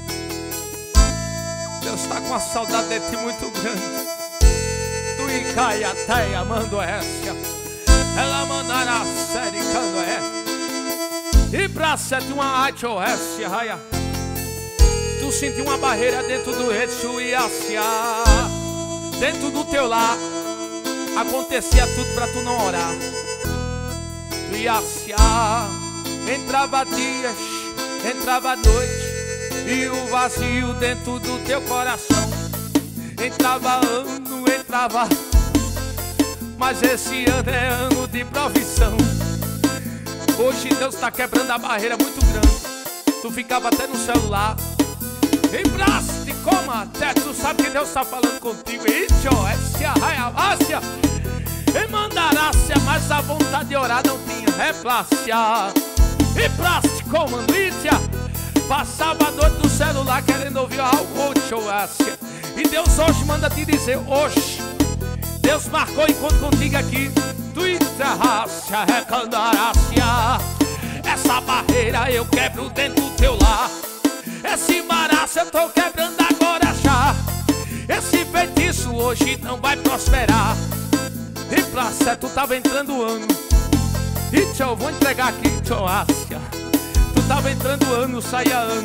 Deus está com uma saudade de ti muito grande. Tu e caia teia mando essa. Ela mandará série quando é. E pra sete uma arte ou essa raia. Tu sentiu uma barreira dentro do reto e acia. Dentro do teu lar acontecia tudo pra tu não orar. Tu ia acia. Entrava dias, entrava noite. E o vazio dentro do teu coração. Entrava ano, entrava. Mas esse ano é ano de provisão. Hoje Deus está quebrando a barreira muito grande. Tu ficava até no celular. Embrace, coma, até tu sabe que Deus está falando contigo. Itio, essa arraia, e mandarácia, mas a vontade de orar não tinha. Replácia, e praste, comando, itia. Passava a noite no celular querendo ouvir algo, tioácia. E Deus hoje manda te dizer, hoje Deus marcou encontro contigo aqui. Tu enterrácia, recandarácia. Essa barreira eu quebro dentro do teu lar. Esse marácia eu tô quebrando agora já. Esse feitiço hoje não vai prosperar. E pra ser tu tava entrando o ano. E tchau, eu vou entregar aqui, tioácia. Tu tava entrando o ano, saia ano.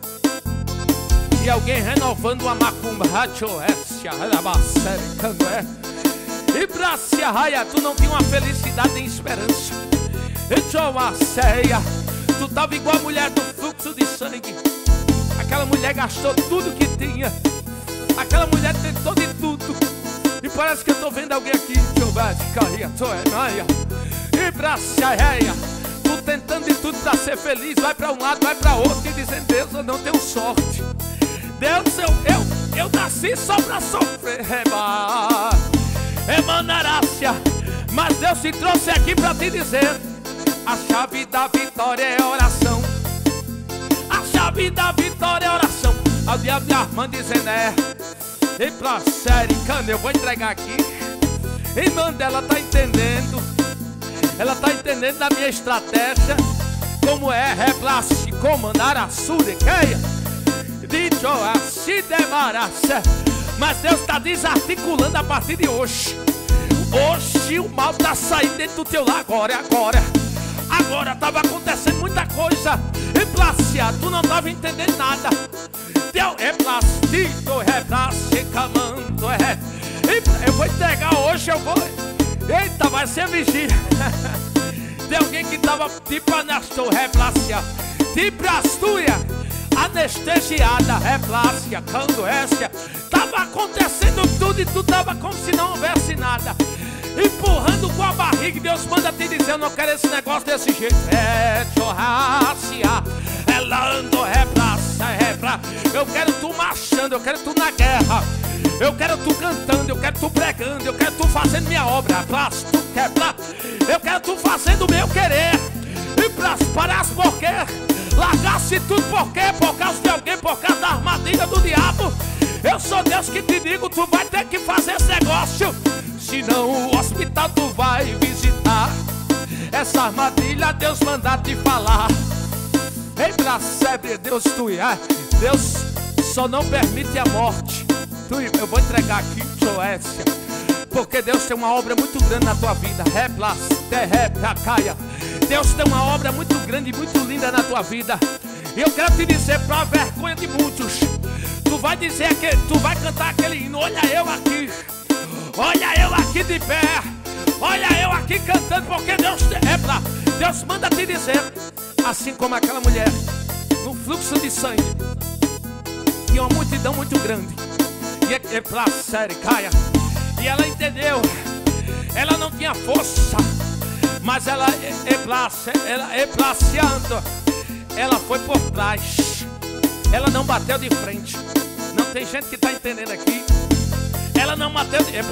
E alguém renovando a macumba, tioácia, quando é. E pra se arraia, tu não tinha uma felicidade nem esperança. E tioácia, tu tava igual a mulher do fluxo de sangue. Aquela mulher gastou tudo que tinha. Aquela mulher tentou de tudo. E parece que eu tô vendo alguém aqui. E pra se arraia, tu tentando de tudo pra ser feliz. Vai pra um lado, vai pra outro. E dizendo, Deus, eu não tenho sorte. Deus, eu nasci só pra sofrer. Emanarácia. Mas Deus te trouxe aqui pra te dizer, a chave da vitória é oração. A chave da vitória é oração. A diabo de Armando dizendo e pra série, cana, eu vou entregar aqui. E manda, ela tá entendendo. Ela tá entendendo da minha estratégia. Como é, replace, comandar a surequeia. Dito a se demaraça. Mas Deus está desarticulando a partir de hoje. Hoje o mal está saindo dentro do teu lar. Agora estava acontecendo muita coisa. E Plácia, tu não estava entendendo nada. Deu replastito, replacicamento, eu vou entregar hoje, eu vou. Eita, vai ser vigília. Tem alguém que estava tipo anastou, replácia. Tipo astúria, anestesiada, replácia, candoécia. Tava acontecendo tudo e tu tava como se não houvesse nada. Empurrando com a barriga, e Deus manda te dizer, eu não quero esse negócio desse jeito. É chorrácia, ela andou, eu quero tu marchando, eu quero tu na guerra. Eu quero tu cantando, eu quero tu pregando, eu quero tu fazendo minha obra. Praça, tu quebra, eu quero tu fazendo o meu querer. E praça, parasse por quê? Largasse tudo por quê? Por causa de alguém, por causa da armadilha do diabo. Eu sou Deus que te digo, tu vai ter que fazer esse negócio. Senão o hospital tu vai visitar. Essa armadilha Deus manda te falar. Ei, bracebre, Deus tu é. Deus só não permite a morte. Eu vou entregar aqui, Joécia, porque Deus tem uma obra muito grande na tua vida. Caia. Deus tem uma obra muito grande e muito linda na tua vida. E eu quero te dizer, para a vergonha de muitos, Tu vai dizer que tu vai cantar aquele hino. Olha eu aqui, olha eu aqui de pé, olha eu aqui cantando, porque Deus manda te dizer, assim como aquela mulher no fluxo de sangue, tinha uma multidão muito grande, e ela entendeu. Ela não tinha força, mas ela foi por trás. Ela não bateu de frente. Não tem gente que está entendendo aqui. Ela não bateu de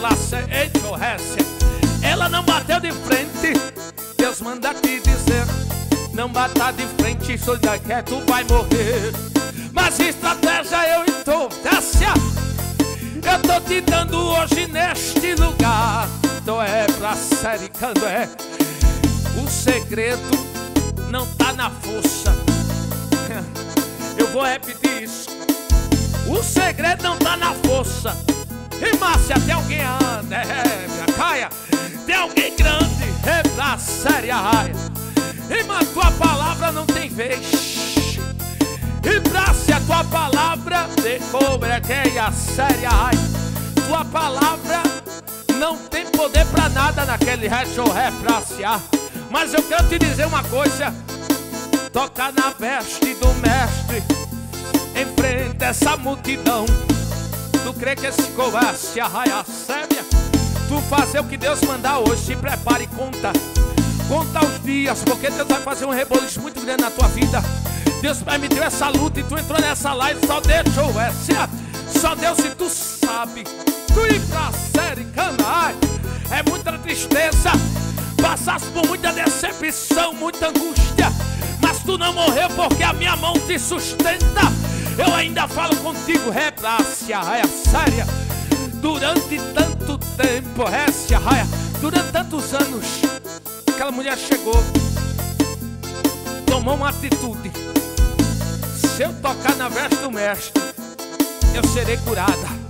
ela não bateu de frente. Deus manda te dizer, não bata de frente, isso daqui tu vai morrer. Mas estratégia eu estou te dando hoje neste lugar. Então é pra série quando é. O segredo não tá na força. Eu vou repetir isso. O segredo não tá na força. E Márcia, tem alguém anda, minha caia. Tem alguém grande, é pra série raia. E mas tua palavra não tem vez. E pra ser a tua palavra de cobra que é a série raia. Tua palavra não tem poder pra nada naquele refraciar. Mas eu quero te dizer uma coisa. Toca na veste do mestre, enfrenta essa multidão. Tu crê que esse covarde arraia sébia? Tu fazer o que Deus mandar hoje, se prepare e conta. Conta os dias, porque Deus vai fazer um reboliço muito grande na tua vida. Deus permitiu essa luta e tu entrou nessa live. Só deixou essa, só Deus se tu sabe. Tu ir pra série, cana, é muita tristeza. Passaste por muita decepção, muita angústia, mas tu não morreu porque a minha mão te sustenta. Eu ainda falo contigo, raia séria. Durante tanto tempo, raia, durante tantos anos, aquela mulher chegou, tomou uma atitude. Se eu tocar na veste do mestre, eu serei curada.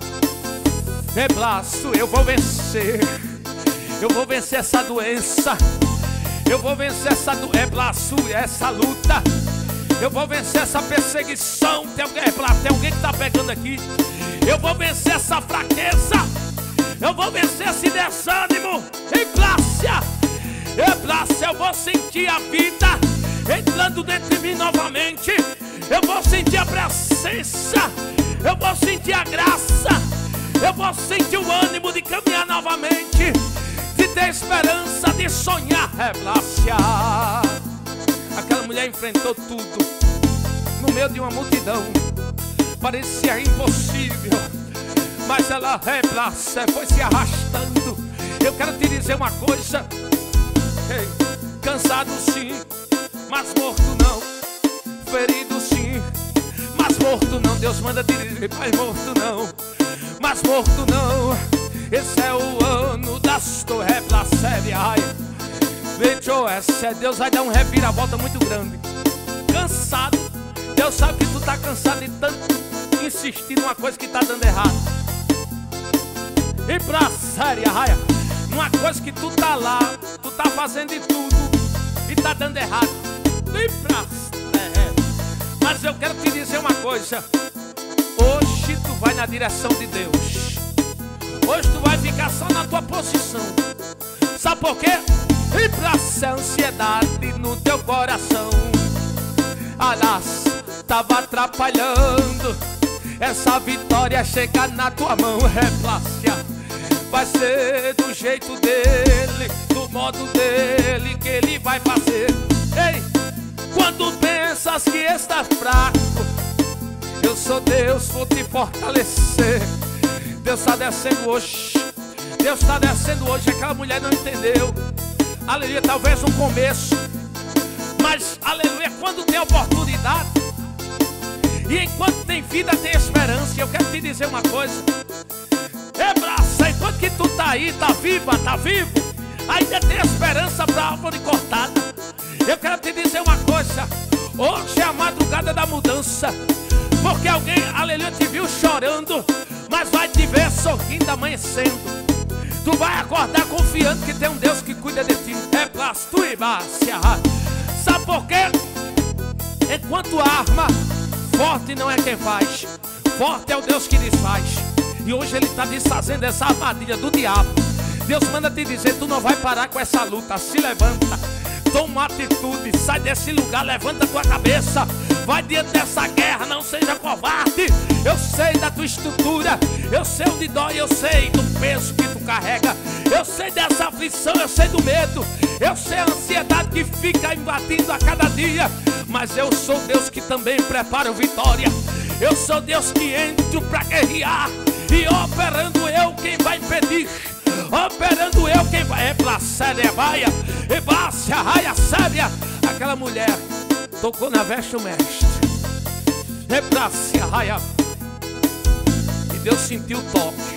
Eu vou vencer. Eu vou vencer essa doença. Eu vou vencer essa essa luta. Eu vou vencer essa perseguição. Tem alguém que está pegando aqui. Eu vou vencer essa fraqueza. Eu vou vencer esse desânimo. Eu vou sentir a vida entrando dentro de mim novamente. Eu vou sentir a presença. Eu vou sentir a graça. Eu vou sentir o ânimo de caminhar novamente, de ter esperança, de sonhar. Aquela mulher enfrentou tudo no meio de uma multidão. Parecia impossível, mas ela foi se arrastando. Eu quero te dizer uma coisa. Ei, cansado sim, mas morto não. Ferido sim, mas morto não. Deus manda te dizer, mas morto não. Mas morto não. Esse é o ano das torres. Deus vai dar um reviravolta muito grande. Cansado. Deus sabe que tu tá cansado de tanto insistir numa coisa que tá dando errado. E pra série, raia, numa coisa que tu tá lá, tu tá fazendo de tudo e tá dando errado. E pra série. Mas eu quero te dizer uma coisa. Hoje tu vai na direção de Deus. Hoje tu vai ficar só na tua posição. Sabe por quê? E pra ser ansiedade no teu coração, aliás, tava atrapalhando essa vitória chegar na tua mão. Replácia, vai ser do jeito dele, do modo dele que ele vai fazer. Ei, quando pensas que estás fraco, eu sou Deus, vou te fortalecer. Deus está descendo hoje. Deus está descendo hoje. Aquela mulher não entendeu. Aleluia, talvez um começo, mas aleluia, quando tem oportunidade e enquanto tem vida tem esperança. E eu quero te dizer uma coisa. Braça, enquanto que tu tá aí, tá viva, tá vivo, ainda tem esperança para a árvore cortada. Eu quero te dizer uma coisa. Hoje é a madrugada da mudança, porque alguém, aleluia, te viu chorando, mas vai te ver sorrindo, amanhecendo. Tu vai acordar confiando que tem um Deus que cuida de ti. Sabe por quê? Enquanto arma, forte não é quem faz, Forte é o Deus que desfaz. E hoje Ele está desfazendo essa armadilha do diabo. Deus manda te dizer, tu não vai parar com essa luta. Se levanta, toma uma atitude, sai desse lugar, levanta tua cabeça, vai diante dessa guerra, não seja covarde. Eu sei da tua estrutura, eu sei onde dói, eu sei do peso que tu carrega, eu sei dessa aflição, eu sei do medo, eu sei a ansiedade que fica invadindo a cada dia. Mas eu sou Deus que também prepara vitória. Eu sou Deus que entro para guerrear, e operando eu, quem vai impedir? Operando eu, quem vai? É pra séria, vaia, e bácia, raia, séria. Aquela mulher tocou na veste do mestre, é pra séria, raia. E Deus sentiu o toque.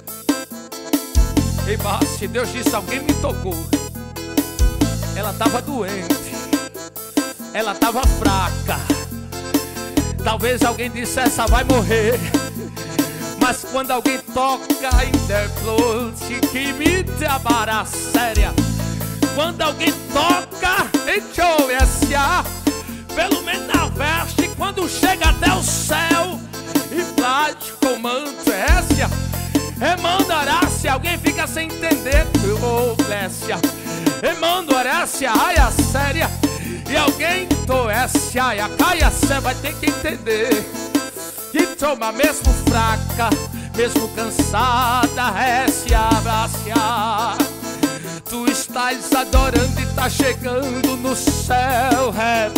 E bácia, Deus disse, alguém me tocou. Ela estava doente, ela estava fraca. Talvez alguém disse, essa vai morrer. Mas quando alguém toca em Deus, que me trabalha séria. Quando alguém toca em Tchouessa, pelo menos na veste, quando chega até o céu, e plate com manto écia, remandará-se, alguém fica sem entender, oh, Glécia, remandará-se, raia séria, e alguém toessa, a caia sé, vai ter que entender. E toma, mesmo fraca, mesmo cansada, récia, abraça. Tu estás adorando e tá chegando no céu,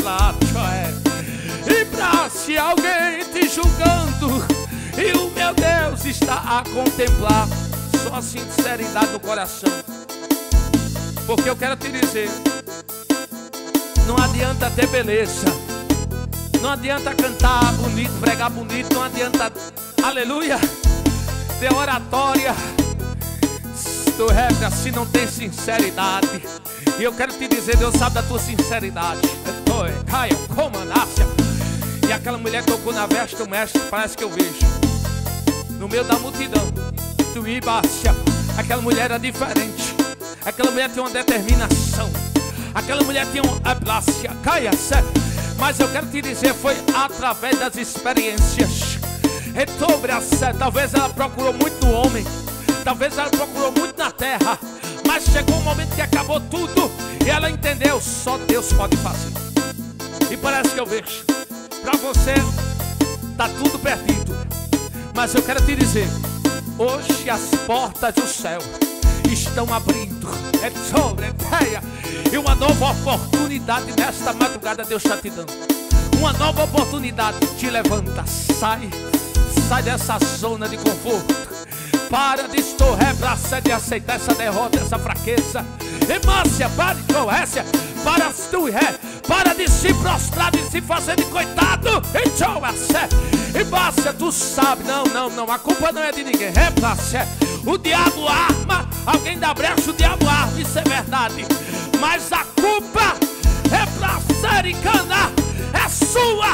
e pra se alguém te julgando, e o meu Deus está a contemplar. Só a sinceridade do coração. Porque eu quero te dizer, não adianta ter beleza, não adianta cantar bonito, pregar bonito, não adianta, aleluia, ter oratória, tu rega se não tem sinceridade. E eu quero te dizer, Deus sabe da tua sinceridade. Caia, comandácia. E aquela mulher tocou na veste do mestre, parece que eu vejo no meio da multidão. Aquela mulher era diferente. Aquela mulher tinha uma determinação. Aquela mulher tinha uma ablácia. Caia, sério. Mas eu quero te dizer, foi através das experiências. Talvez ela procurou muito no homem, talvez ela procurou muito na terra, mas chegou um momento que acabou tudo, e ela entendeu, só Deus pode fazer. E parece que eu vejo, para você está tudo perdido, mas eu quero te dizer, hoje as portas do céu estão abrindo, e uma nova oportunidade nesta madrugada Deus está te dando. Uma nova oportunidade, te levanta, sai dessa zona de conforto. Para de estorrer, de aceitar essa derrota, essa fraqueza. E Márcia, para de coércia, para de se prostrar, de se fazer de coitado. E Márcia, tu sabe, não, a culpa não é de ninguém. É Márcia, o diabo arma, alguém dá brecha, o diabo arma, isso é verdade. Mas a culpa é pra ser cana, é sua.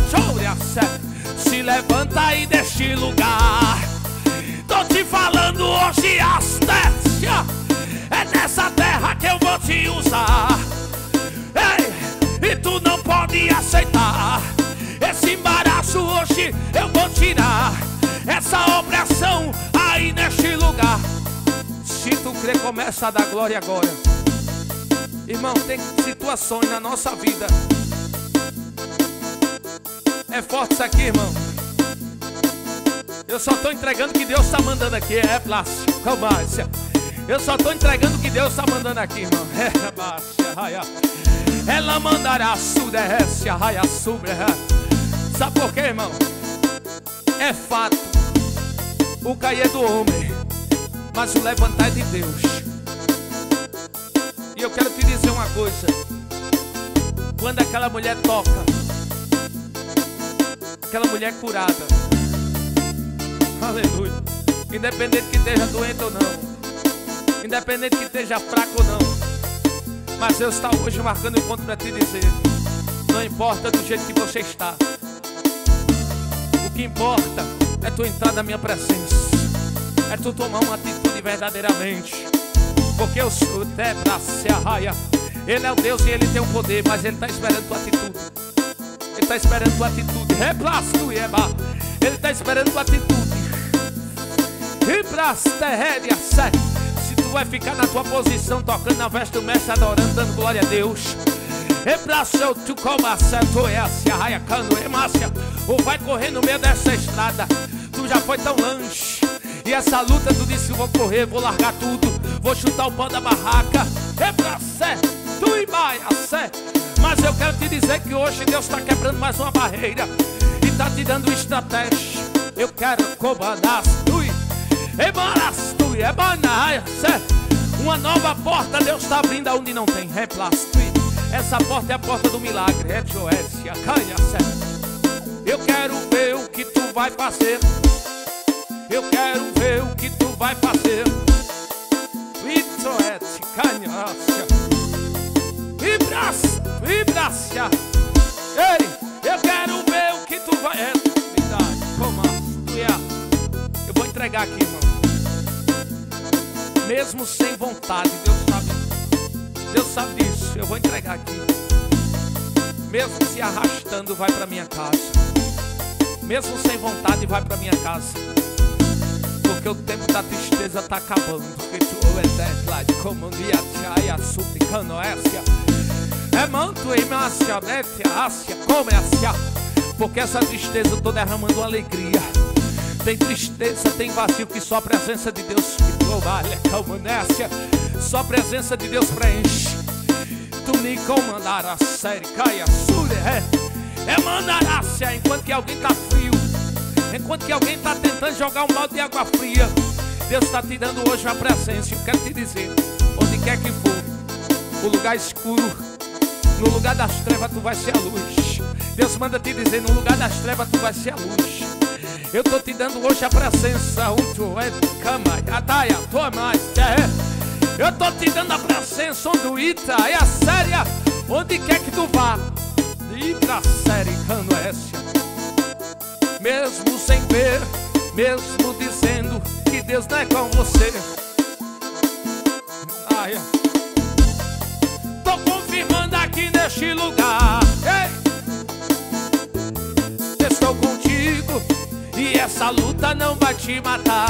Se levanta aí deste lugar. Tô te falando hoje, Astécia, é nessa terra que eu vou te usar. Ei, e tu não pode aceitar esse embaraço, hoje eu vou tirar essa opressão aí neste lugar. Se tu crer, começa a dar glória agora. Irmão, tem situações na nossa vida. É forte isso aqui, irmão. Eu só estou entregando o que Deus está mandando aqui. É plástico, calmácia. Eu só estou entregando o que Deus está mandando aqui, irmão. É baixa, raia. Ela mandará sudeste, raia, sobre. Sabe por quê, irmão? É fato. O cair é do homem, mas o levantar é de Deus. E eu quero te dizer uma coisa. Quando aquela mulher toca, aquela mulher curada, aleluia, independente que esteja doente ou não, independente que esteja fraco ou não, mas Deus está hoje marcando encontro para te dizer, não importa do jeito que você está, o que importa é tu entrar na minha presença, é tu tomar uma atitude verdadeiramente, porque eu sou até para se arraia. Ele é o Deus e Ele tem o poder, mas Ele está esperando tua atitude. Ele está esperando tua atitude. Replasto e eba. Ele está esperando tua atitude. Replasteréria, sério. Se tu vai ficar na tua posição, tocando na veste do mestre, adorando, dando glória a Deus. Replaçou tu como a certo é a raia cano emácia. Ou vai correr no meio dessa estrada. Tu já foi tão longe. E essa luta tu disse, vou correr, vou largar tudo, vou chutar o pão da barraca. Replacé, tu e maia, sé. Mas eu quero te dizer que hoje Deus está quebrando mais uma barreira e está te dando estratégia. Eu quero comandar, tui, embaraço, ebanaia, sé. Uma nova porta Deus está abrindo aonde não tem. Replaço, tui. Essa porta é a porta do milagre. É Joécia, canha, sé. Eu quero ver o que tu vai fazer. Eu quero ver o que tu vai fazer. Joécia, canha, sé. Vibracia. Ei, eu quero ver o que tu vai. É, verdade, como eu vou entregar aqui, irmão. Mesmo sem vontade, Deus sabe disso. Eu vou entregar aqui. Mesmo se arrastando, vai para minha casa. Mesmo sem vontade, vai para minha casa. Porque o tempo da tristeza está acabando. Porque tu é lá de como dia tia suplicando essa. É manto em Márcia, Ásia, comercia. Porque essa tristeza eu tô derramando uma alegria. Tem tristeza, tem vazio que só a presença de Deus trabalha, comunéssia. Só a presença de Deus preenche. Tu me comandará, sério, caia, sure, é mandarácia. Enquanto que alguém tá frio, enquanto que alguém tá tentando jogar um balde de água fria, Deus está te dando hoje uma presença. Eu quero te dizer, onde quer que for, o lugar escuro, no lugar das trevas tu vai ser a luz. Deus manda te dizer, no lugar das trevas tu vai ser a luz. Eu tô te dando hoje a presença. Eu tô te dando a presença onde ita é a séria. Onde quer que tu vá, ita séria, cano essa. Mesmo sem ver, mesmo dizendo que Deus não é com você. Ai, tô confirmando aqui neste lugar. Ei! Estou contigo e essa luta não vai te matar.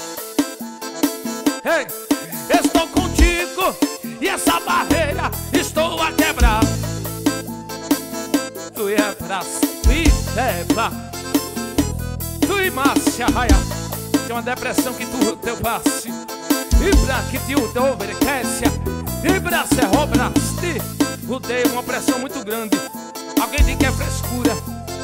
Ei! Estou contigo e essa barreira estou a quebrar. Tu é pra leva. Tu e Márcia, raia. Tem uma depressão que tu teu passe. E pra que te oferece. E pra ser robraste. Mudei uma pressão muito grande. Alguém diz que é frescura.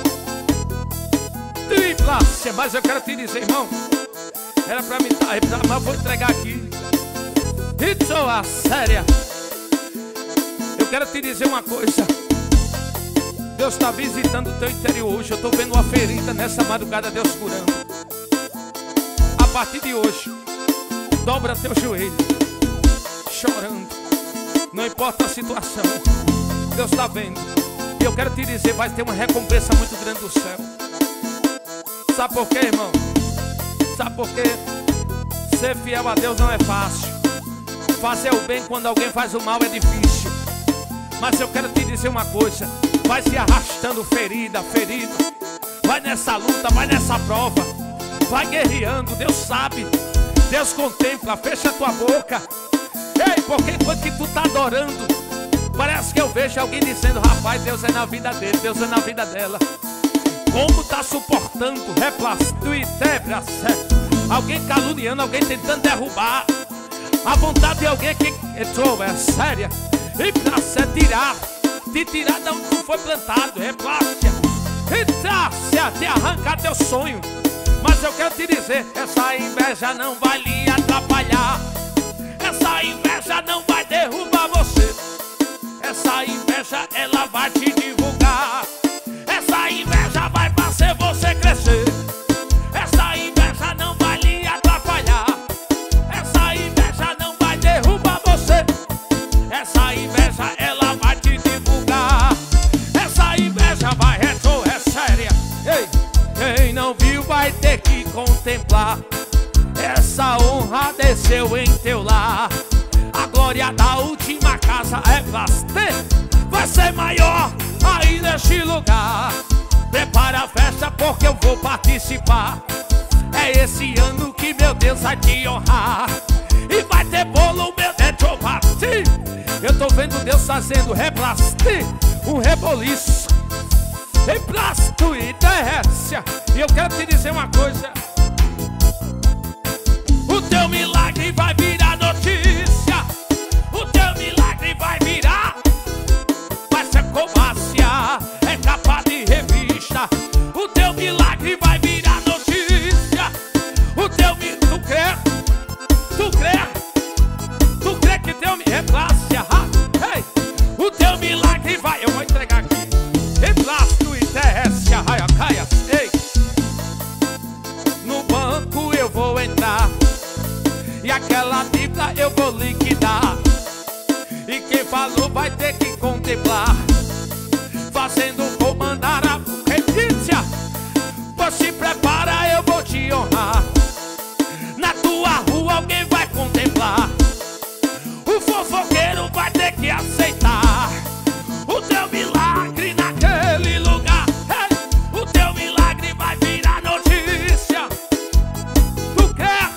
Triplácia, mas eu quero te dizer, irmão. Era pra mim estar, mas eu vou entregar aqui. Isso a séria. Eu quero te dizer uma coisa. Deus está visitando o teu interior hoje. Eu estou vendo uma ferida nessa madrugada, Deus curando. A partir de hoje, dobra teu joelho, chorando. Não importa a situação, Deus está vendo. E eu quero te dizer, vai ter uma recompensa muito grande do céu. Sabe por quê, irmão? Sabe por quê? Ser fiel a Deus não é fácil. Fazer o bem quando alguém faz o mal é difícil. Mas eu quero te dizer uma coisa. Vai se arrastando ferida, ferido. Vai nessa luta, vai nessa prova. Vai guerreando, Deus sabe. Deus contempla, fecha a tua boca. Ei, porque enquanto que tu tá adorando, parece que eu vejo alguém dizendo, rapaz, Deus é na vida dele, Deus é na vida dela. Como tá suportando, replasto e tebra, alguém caluniando, alguém tentando derrubar. A vontade de alguém que entrou é séria. E pra se tirar, te tirar de onde tu foi plantado, replácia. E trácia, te arrancar teu sonho. Mas eu quero te dizer, essa inveja não vai lhe atrapalhar. Essa inveja não vai derrubar você. Essa inveja, ela vai te divulgar. Essa inveja vai fazer você crescer. Essa inveja não vai lhe atrapalhar. Essa inveja não vai derrubar você. Essa inveja, ela vai te divulgar. Essa inveja vai é séria. Ei, quem não viu vai ter que contemplar. Essa honra desceu em teu lar. A glória da última casa é vaste. Vai ser maior ainda. neste lugar. Prepara a festa porque eu vou participar. É esse ano que meu Deus vai te honrar. E vai ter bolo, meu Deus, eu bati. Eu tô vendo Deus fazendo replastir, um reboliço em plástico e inércia. E eu quero te dizer uma coisa: o teu milagre vai virar notícia. O teu milagre vai virar, vai ser comácia, é capa de revista. O teu milagre vai virar notícia. O teu milagre, tu crê? Tu crê? Tu crê que teu milagre é plácia? Hey, o teu milagre vai, eu vou entregar aqui. Plástico e terrestre, raia, caia, ei. No banco eu vou entrar e aquela dívida eu vou liquidar. E quem falou vai ter que contemplar, fazendo comandar a repícia. Pois se prepara, eu vou te honrar. Na tua rua alguém vai contemplar. O fofoqueiro vai ter que aceitar o teu milagre naquele lugar. Hey, o teu milagre vai virar notícia. Tu crê?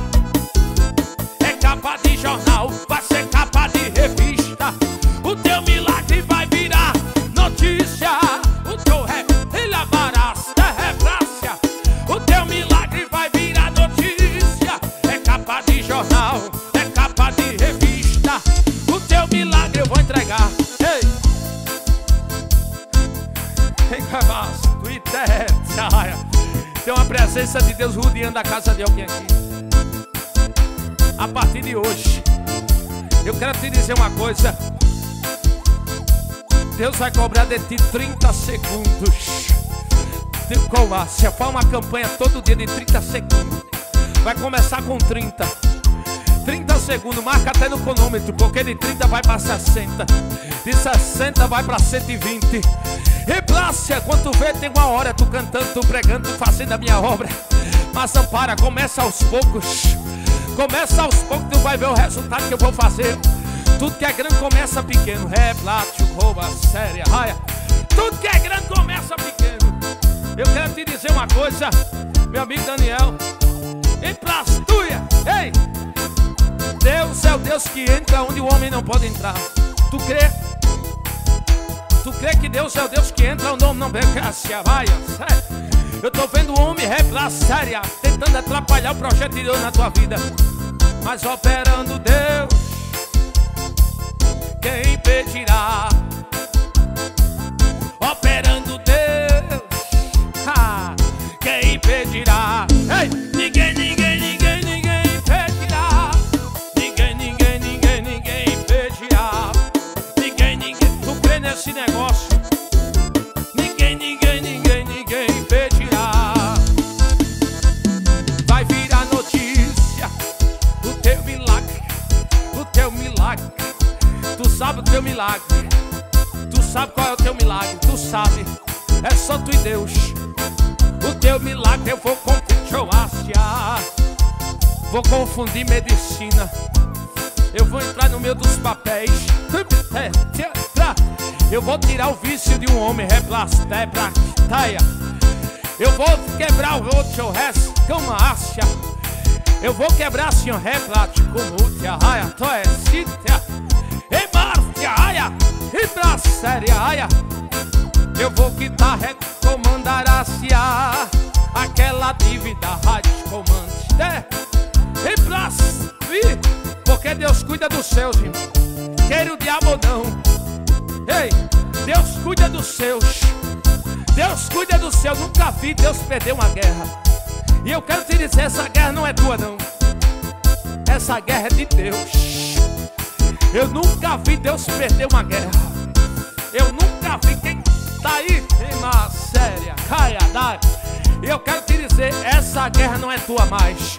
É capa de jornal, vai ser capa de revista. O teu milagre vai virar notícia. O teu ele abarasta, é reprácia. O teu milagre vai virar notícia. É capa de jornal, é capa de revista. O teu milagre eu vou entregar. Tem uma presença de Deus rodeando a casa de alguém aqui. A partir de hoje, eu quero te dizer uma coisa: Deus vai cobrar de ti 30 segundos. Você faz uma campanha todo dia de 30 segundos. Vai começar com 30 segundos, marca até no cronômetro, porque de 30 vai para 60, de 60 vai para 120. Replácia, quando tu vê, tem uma hora tu cantando, tu pregando, tu fazendo a minha obra. Mas ampara, começa aos poucos. Começa aos poucos, tu vai ver o resultado que eu vou fazer. Tudo que é grande começa pequeno. Replácio, rouba, séria, raia. Tudo que é grande começa pequeno. Eu quero te dizer uma coisa, meu amigo Daniel. Emplastuia, ei! Deus é o Deus que entra onde o homem não pode entrar. Tu crê? Tu crê que Deus é o Deus que entra onde o homem não vem? Eu tô vendo o homem replasséria tentando atrapalhar o projeto de Deus na tua vida. Mas operando Deus, quem impedirá? Operando Deus, quem impedirá? Ei, ninguém impedirá. Ninguém impedirá. Tu crê nesse negócio? Ninguém impedirá. Vai virar notícia o teu milagre, o teu milagre. Tu sabe o teu milagre. Tu sabe qual é o teu milagre. Tu sabe, é só tu e Deus. O teu milagre eu vou confundir. Vou confundir medicina. Eu vou entrar no meio dos papéis. Eu vou tirar o vício de um homem. Eu vou quebrar o outro resto com uma ásia. Eu vou quebrar assim o replate com mútia. Eu vou quitar, recomandar a cia. Aquela dívida, rádio comando. Porque Deus cuida dos seus, irmão. Queira o diabo ou não. Ei, Deus cuida dos seus. Deus cuida dos seus. Nunca vi Deus perder uma guerra. E eu quero te dizer, essa guerra não é tua não. Essa guerra é de Deus. Eu nunca vi Deus perder uma guerra. Eu nunca vi. Quem tá aí, irmã séria, caia, dá. E eu quero te dizer, essa guerra não é tua mais.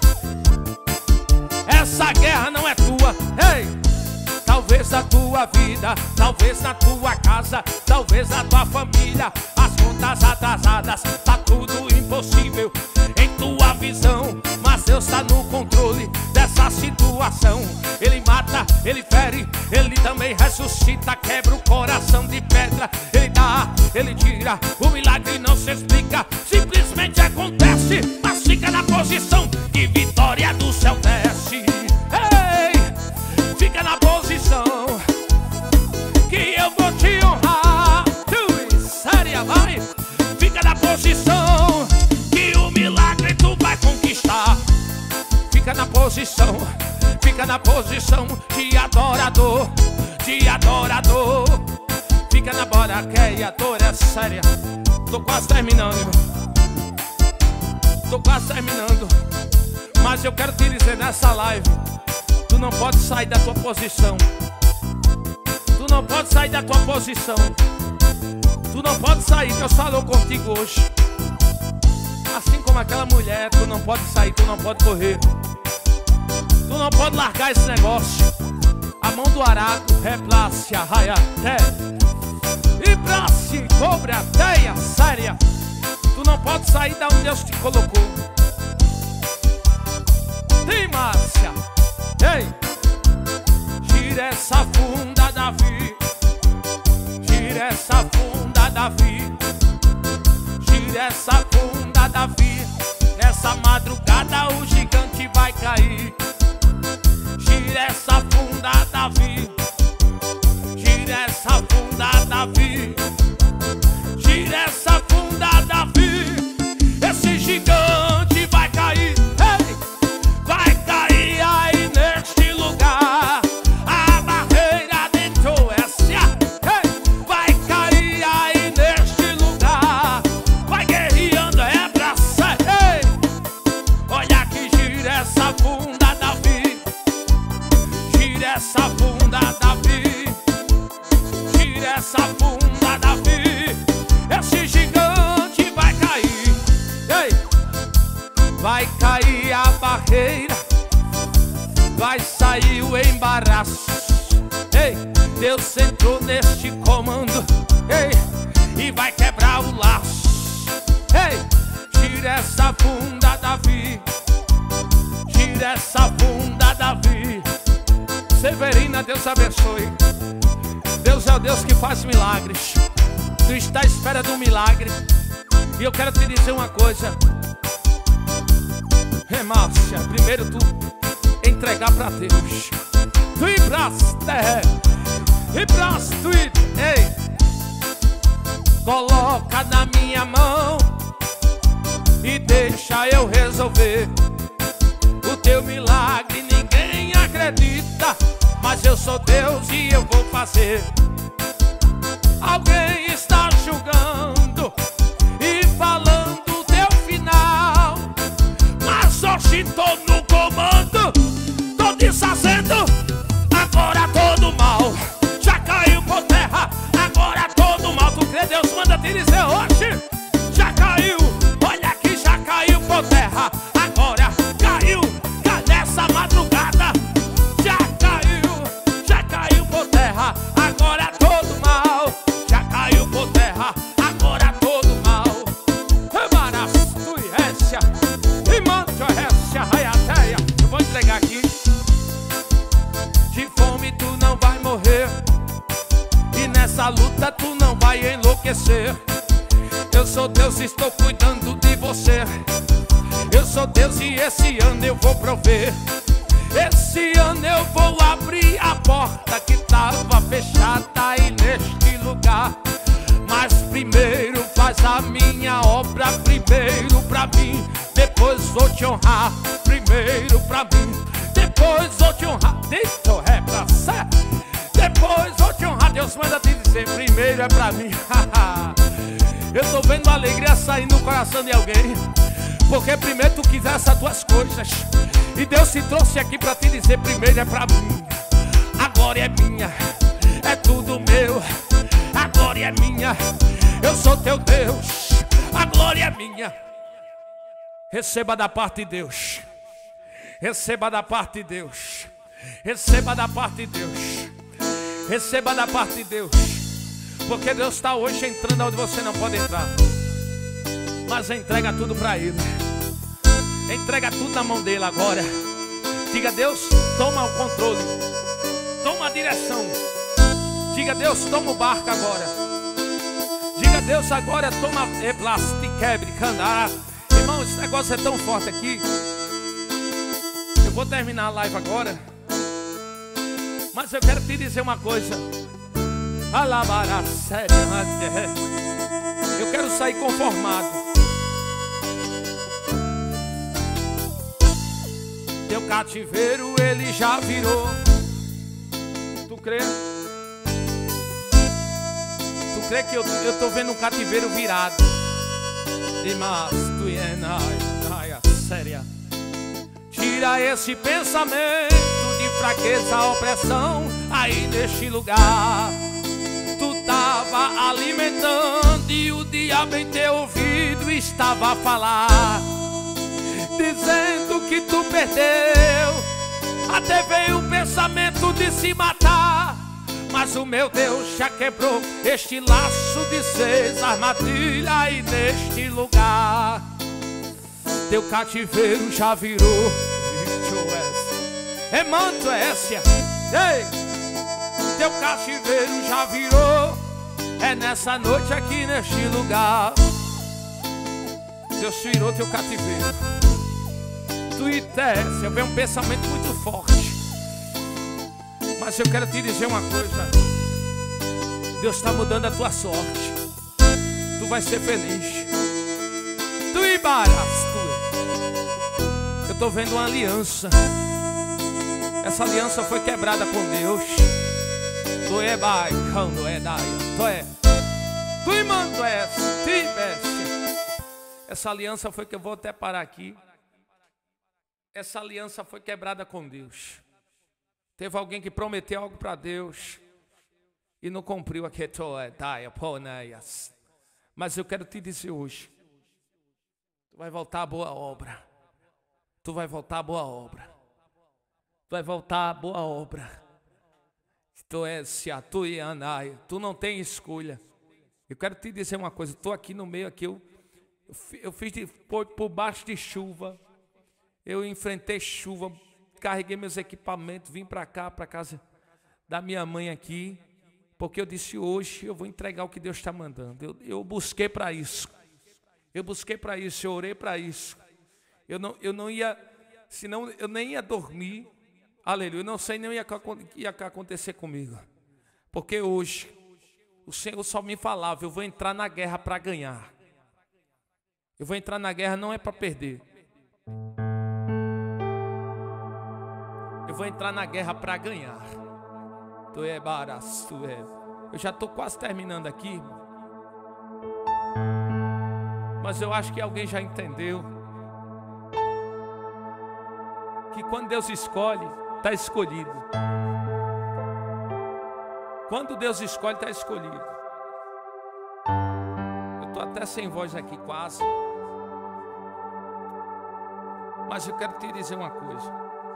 Essa guerra não é tua. Ei, talvez na tua vida, talvez na tua casa, talvez na tua família, as contas atrasadas, tá tudo impossível em tua visão. Mas Deus está no controle dessa situação. Ele mata, ele fere, ele também ressuscita, quebra o coração de pedra. Ele dá, ele tira, o milagre não se explica, simplesmente acontece, mas fica na posição que vitória do céu desce. Ei, fica na posição que eu vou te honrar. Séria, vai. Fica na posição que o milagre tu vai conquistar. Fica na posição, fica na posição de adorador, de adorador. Fica na bora que adora, séria. Tô quase terminando, irmão. Tô quase terminando. Mas eu quero te dizer nessa live, tu não pode sair da tua posição. Tu não pode sair da tua posição. Tu não pode sair, Deus falou contigo hoje. Assim como aquela mulher, tu não pode sair, tu não pode correr. Tu não pode largar esse negócio. A mão do arado, replace, arraia, até e brace, cobre a teia, séria. Tu não pode sair da onde Deus te colocou. Tem Márcia, ei. Gira essa funda, Davi. Gira essa funda, Davi. Gira essa funda, Davi. Nessa madrugada o gigante vai cair. Gira essa funda, Davi. Gira essa funda, Davi. Gira essa funda, Davi. Esse gigante vai cair. Ei! Vai cair aí neste lugar. A barreira deitou essa. Ei! Vai cair aí neste lugar. Vai guerreando, é pra ser. Ei! Olha que gira essa funda, Davi. Gira essa funda, Davi. Gira essa funda, Davi. Esse gigante vai cair. Ei! Vai cair a barreira. Vai sair o embaraço. Ei! Deus entrou neste comando. Ei! E vai quebrar o laço. Ei! Gira essa funda, Davi. Gira essa funda, Davi. Severina, Deus abençoe. Deus é o Deus que faz milagres. Tu está à espera de um milagre. E eu quero te dizer uma coisa. Márcia, primeiro tu entregar pra Deus. Tu e braço, e braço, tu e... Ei! Coloca na minha mão e deixa eu resolver. O teu milagre ninguém acredita, mas eu sou Deus e eu vou fazer. Alguém está julgando e falando teu final, mas hoje tô no comando, tô desfazendo. Agora todo mal já caiu por terra. Agora todo mal, tu crê? Deus manda te dizer hoje. Já caiu, olha que já caiu por terra. Agora caiu, nessa madrugada. Já caiu por terra. Agora todo mal já caiu por terra. Agora todo mal. Embaraço e récia, e manto a récia, raiateia. Eu vou entregar aqui. De fome tu não vai morrer, e nessa luta tu não vai enlouquecer. Eu sou Deus e estou cuidando de você. Eu sou Deus e esse ano eu vou prover. Esse ano eu vou abrir a porta que estava fechada aí neste lugar. Mas primeiro faz a minha obra, primeiro pra mim, depois vou te honrar. Primeiro pra mim, depois vou te honrar. Deito é pra ser. Depois vou te honrar. Deus manda te dizer, primeiro é pra mim. Eu tô vendo a alegria sair no coração de alguém, porque primeiro tu quisesse as tuas coisas, e Deus te trouxe aqui pra te dizer, primeiro é pra mim. A glória é minha, é tudo meu. A glória é minha, eu sou teu Deus. A glória é minha. Receba da parte de Deus. Receba da parte de Deus. Receba da parte de Deus. Receba da parte de Deus. Porque Deus está hoje entrando onde você não pode entrar. Mas entrega tudo para Ele. Entrega tudo na mão dele agora. Diga, Deus, toma o controle. toma a direção. Diga: Deus, toma o barco agora. Diga: Deus, agora toma e blaste, quebre, cantar. Irmão, esse negócio é tão forte aqui. Eu vou terminar a live agora, mas eu quero te dizer uma coisa. Alabará séria. Eu quero sair conformado. Teu cativeiro ele já virou. Tu crê? Tu crê que eu tô vendo um cativeiro virado? Mas tu é séria. Tira esse pensamento de fraqueza, opressão aí neste lugar. Tu tava alimentando e o diabo em teu ouvido estava a falar, dizendo que tu perdeu. Até veio o pensamento de se matar, mas o meu Deus já quebrou este laço de 6 armadilhas aí neste lugar. Teu cativeiro já virou. É manto Écia. Ei! Teu cativeiro já virou. É nessa noite aqui neste lugar. Deus virou teu cativeiro. Tu e Écia, vem um pensamento muito forte. Mas eu quero te dizer uma coisa. Deus está mudando a tua sorte. Tu vai ser feliz. Tu e Baras. Eu estou vendo uma aliança. Essa aliança foi quebrada com Deus. Tu é bai, quando é daia. Tu é. Tu e mando é. Essa aliança foi que eu vou até parar aqui. Essa aliança foi quebrada com Deus. Teve alguém que prometeu algo para Deus e não cumpriu aqui. Mas eu quero te dizer hoje, tu vai voltar a boa obra. Tu vai voltar a boa obra. Tu vai voltar a boa obra. Tu és tu e Anai. Tu não tem escolha. Eu quero te dizer uma coisa. Estou aqui no meio aqui. Eu fiz por baixo de chuva. Eu enfrentei chuva. Carreguei meus equipamentos. Vim para cá, para casa da minha mãe aqui. Porque eu disse: hoje eu vou entregar o que Deus está mandando. Eu busquei para isso. Eu busquei para isso. Eu orei para isso. Eu não ia, senão eu nem ia dormir. Aleluia. Eu não sei nem o que ia acontecer comigo. Porque hoje o Senhor só me falava: eu vou entrar na guerra para ganhar. Eu vou entrar na guerra não é para perder. Eu vou entrar na guerra para ganhar. Tu é baraço, tu é. Eu já estou quase terminando aqui. Mas eu acho que alguém já entendeu que quando Deus escolhe, está escolhido. Quando Deus escolhe, está escolhido. Eu estou até sem voz aqui quase. Mas eu quero te dizer uma coisa.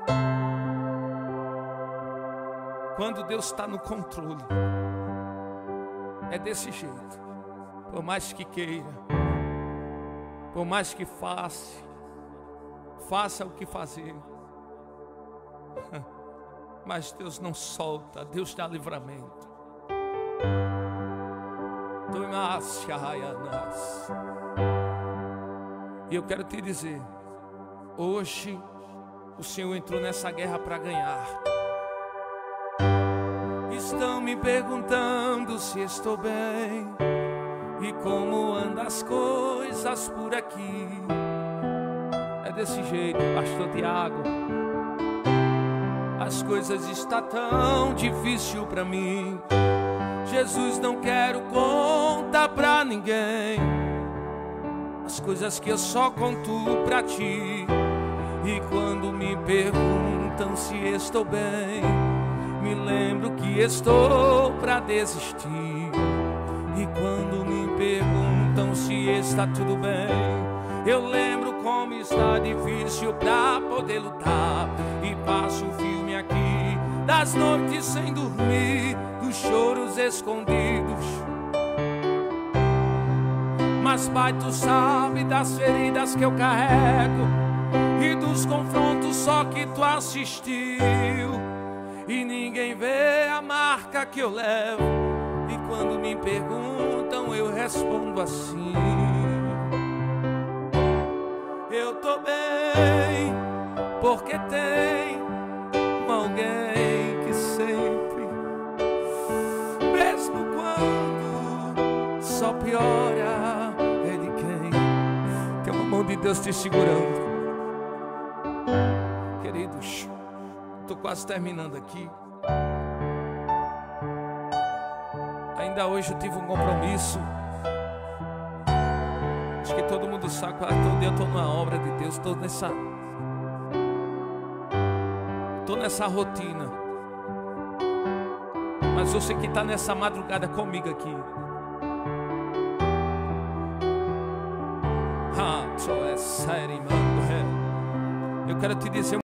Quando Deus está no controle, é desse jeito. Por mais que queira, por mais que faça o que fazer, mas Deus não solta, Deus dá livramento. E eu quero te dizer, hoje o Senhor entrou nessa guerra para ganhar. Estão me perguntando se estou bem e como andam as coisas por aqui. É desse jeito, pastor Tiago. As coisas estão tão difícil para mim. Jesus, não quero contar pra ninguém as coisas que eu só conto pra ti. E quando me perguntam se estou bem, me lembro que estou pra desistir. E quando me perguntam se está tudo bem, eu lembro como está difícil pra poder lutar. E passo o filme aqui das noites sem dormir, dos choros escondidos. Mas Pai, tu sabe das feridas que eu carrego e dos confrontos só que tu assistiu. e ninguém vê a marca que eu levo. E quando me perguntam eu respondo assim: eu tô bem, porque tem alguém que sempre, mesmo quando só piora, ele quem tem uma mão de Deus te segurando. Queridos, tô quase terminando aqui. Ainda hoje eu tive um compromisso. Acho que todo mundo sabe que todo dia eu tô numa obra de Deus, tô nessa rotina. Mas eu sei que tá nessa madrugada comigo aqui. Ah, só é sério, mano. Eu quero te dizer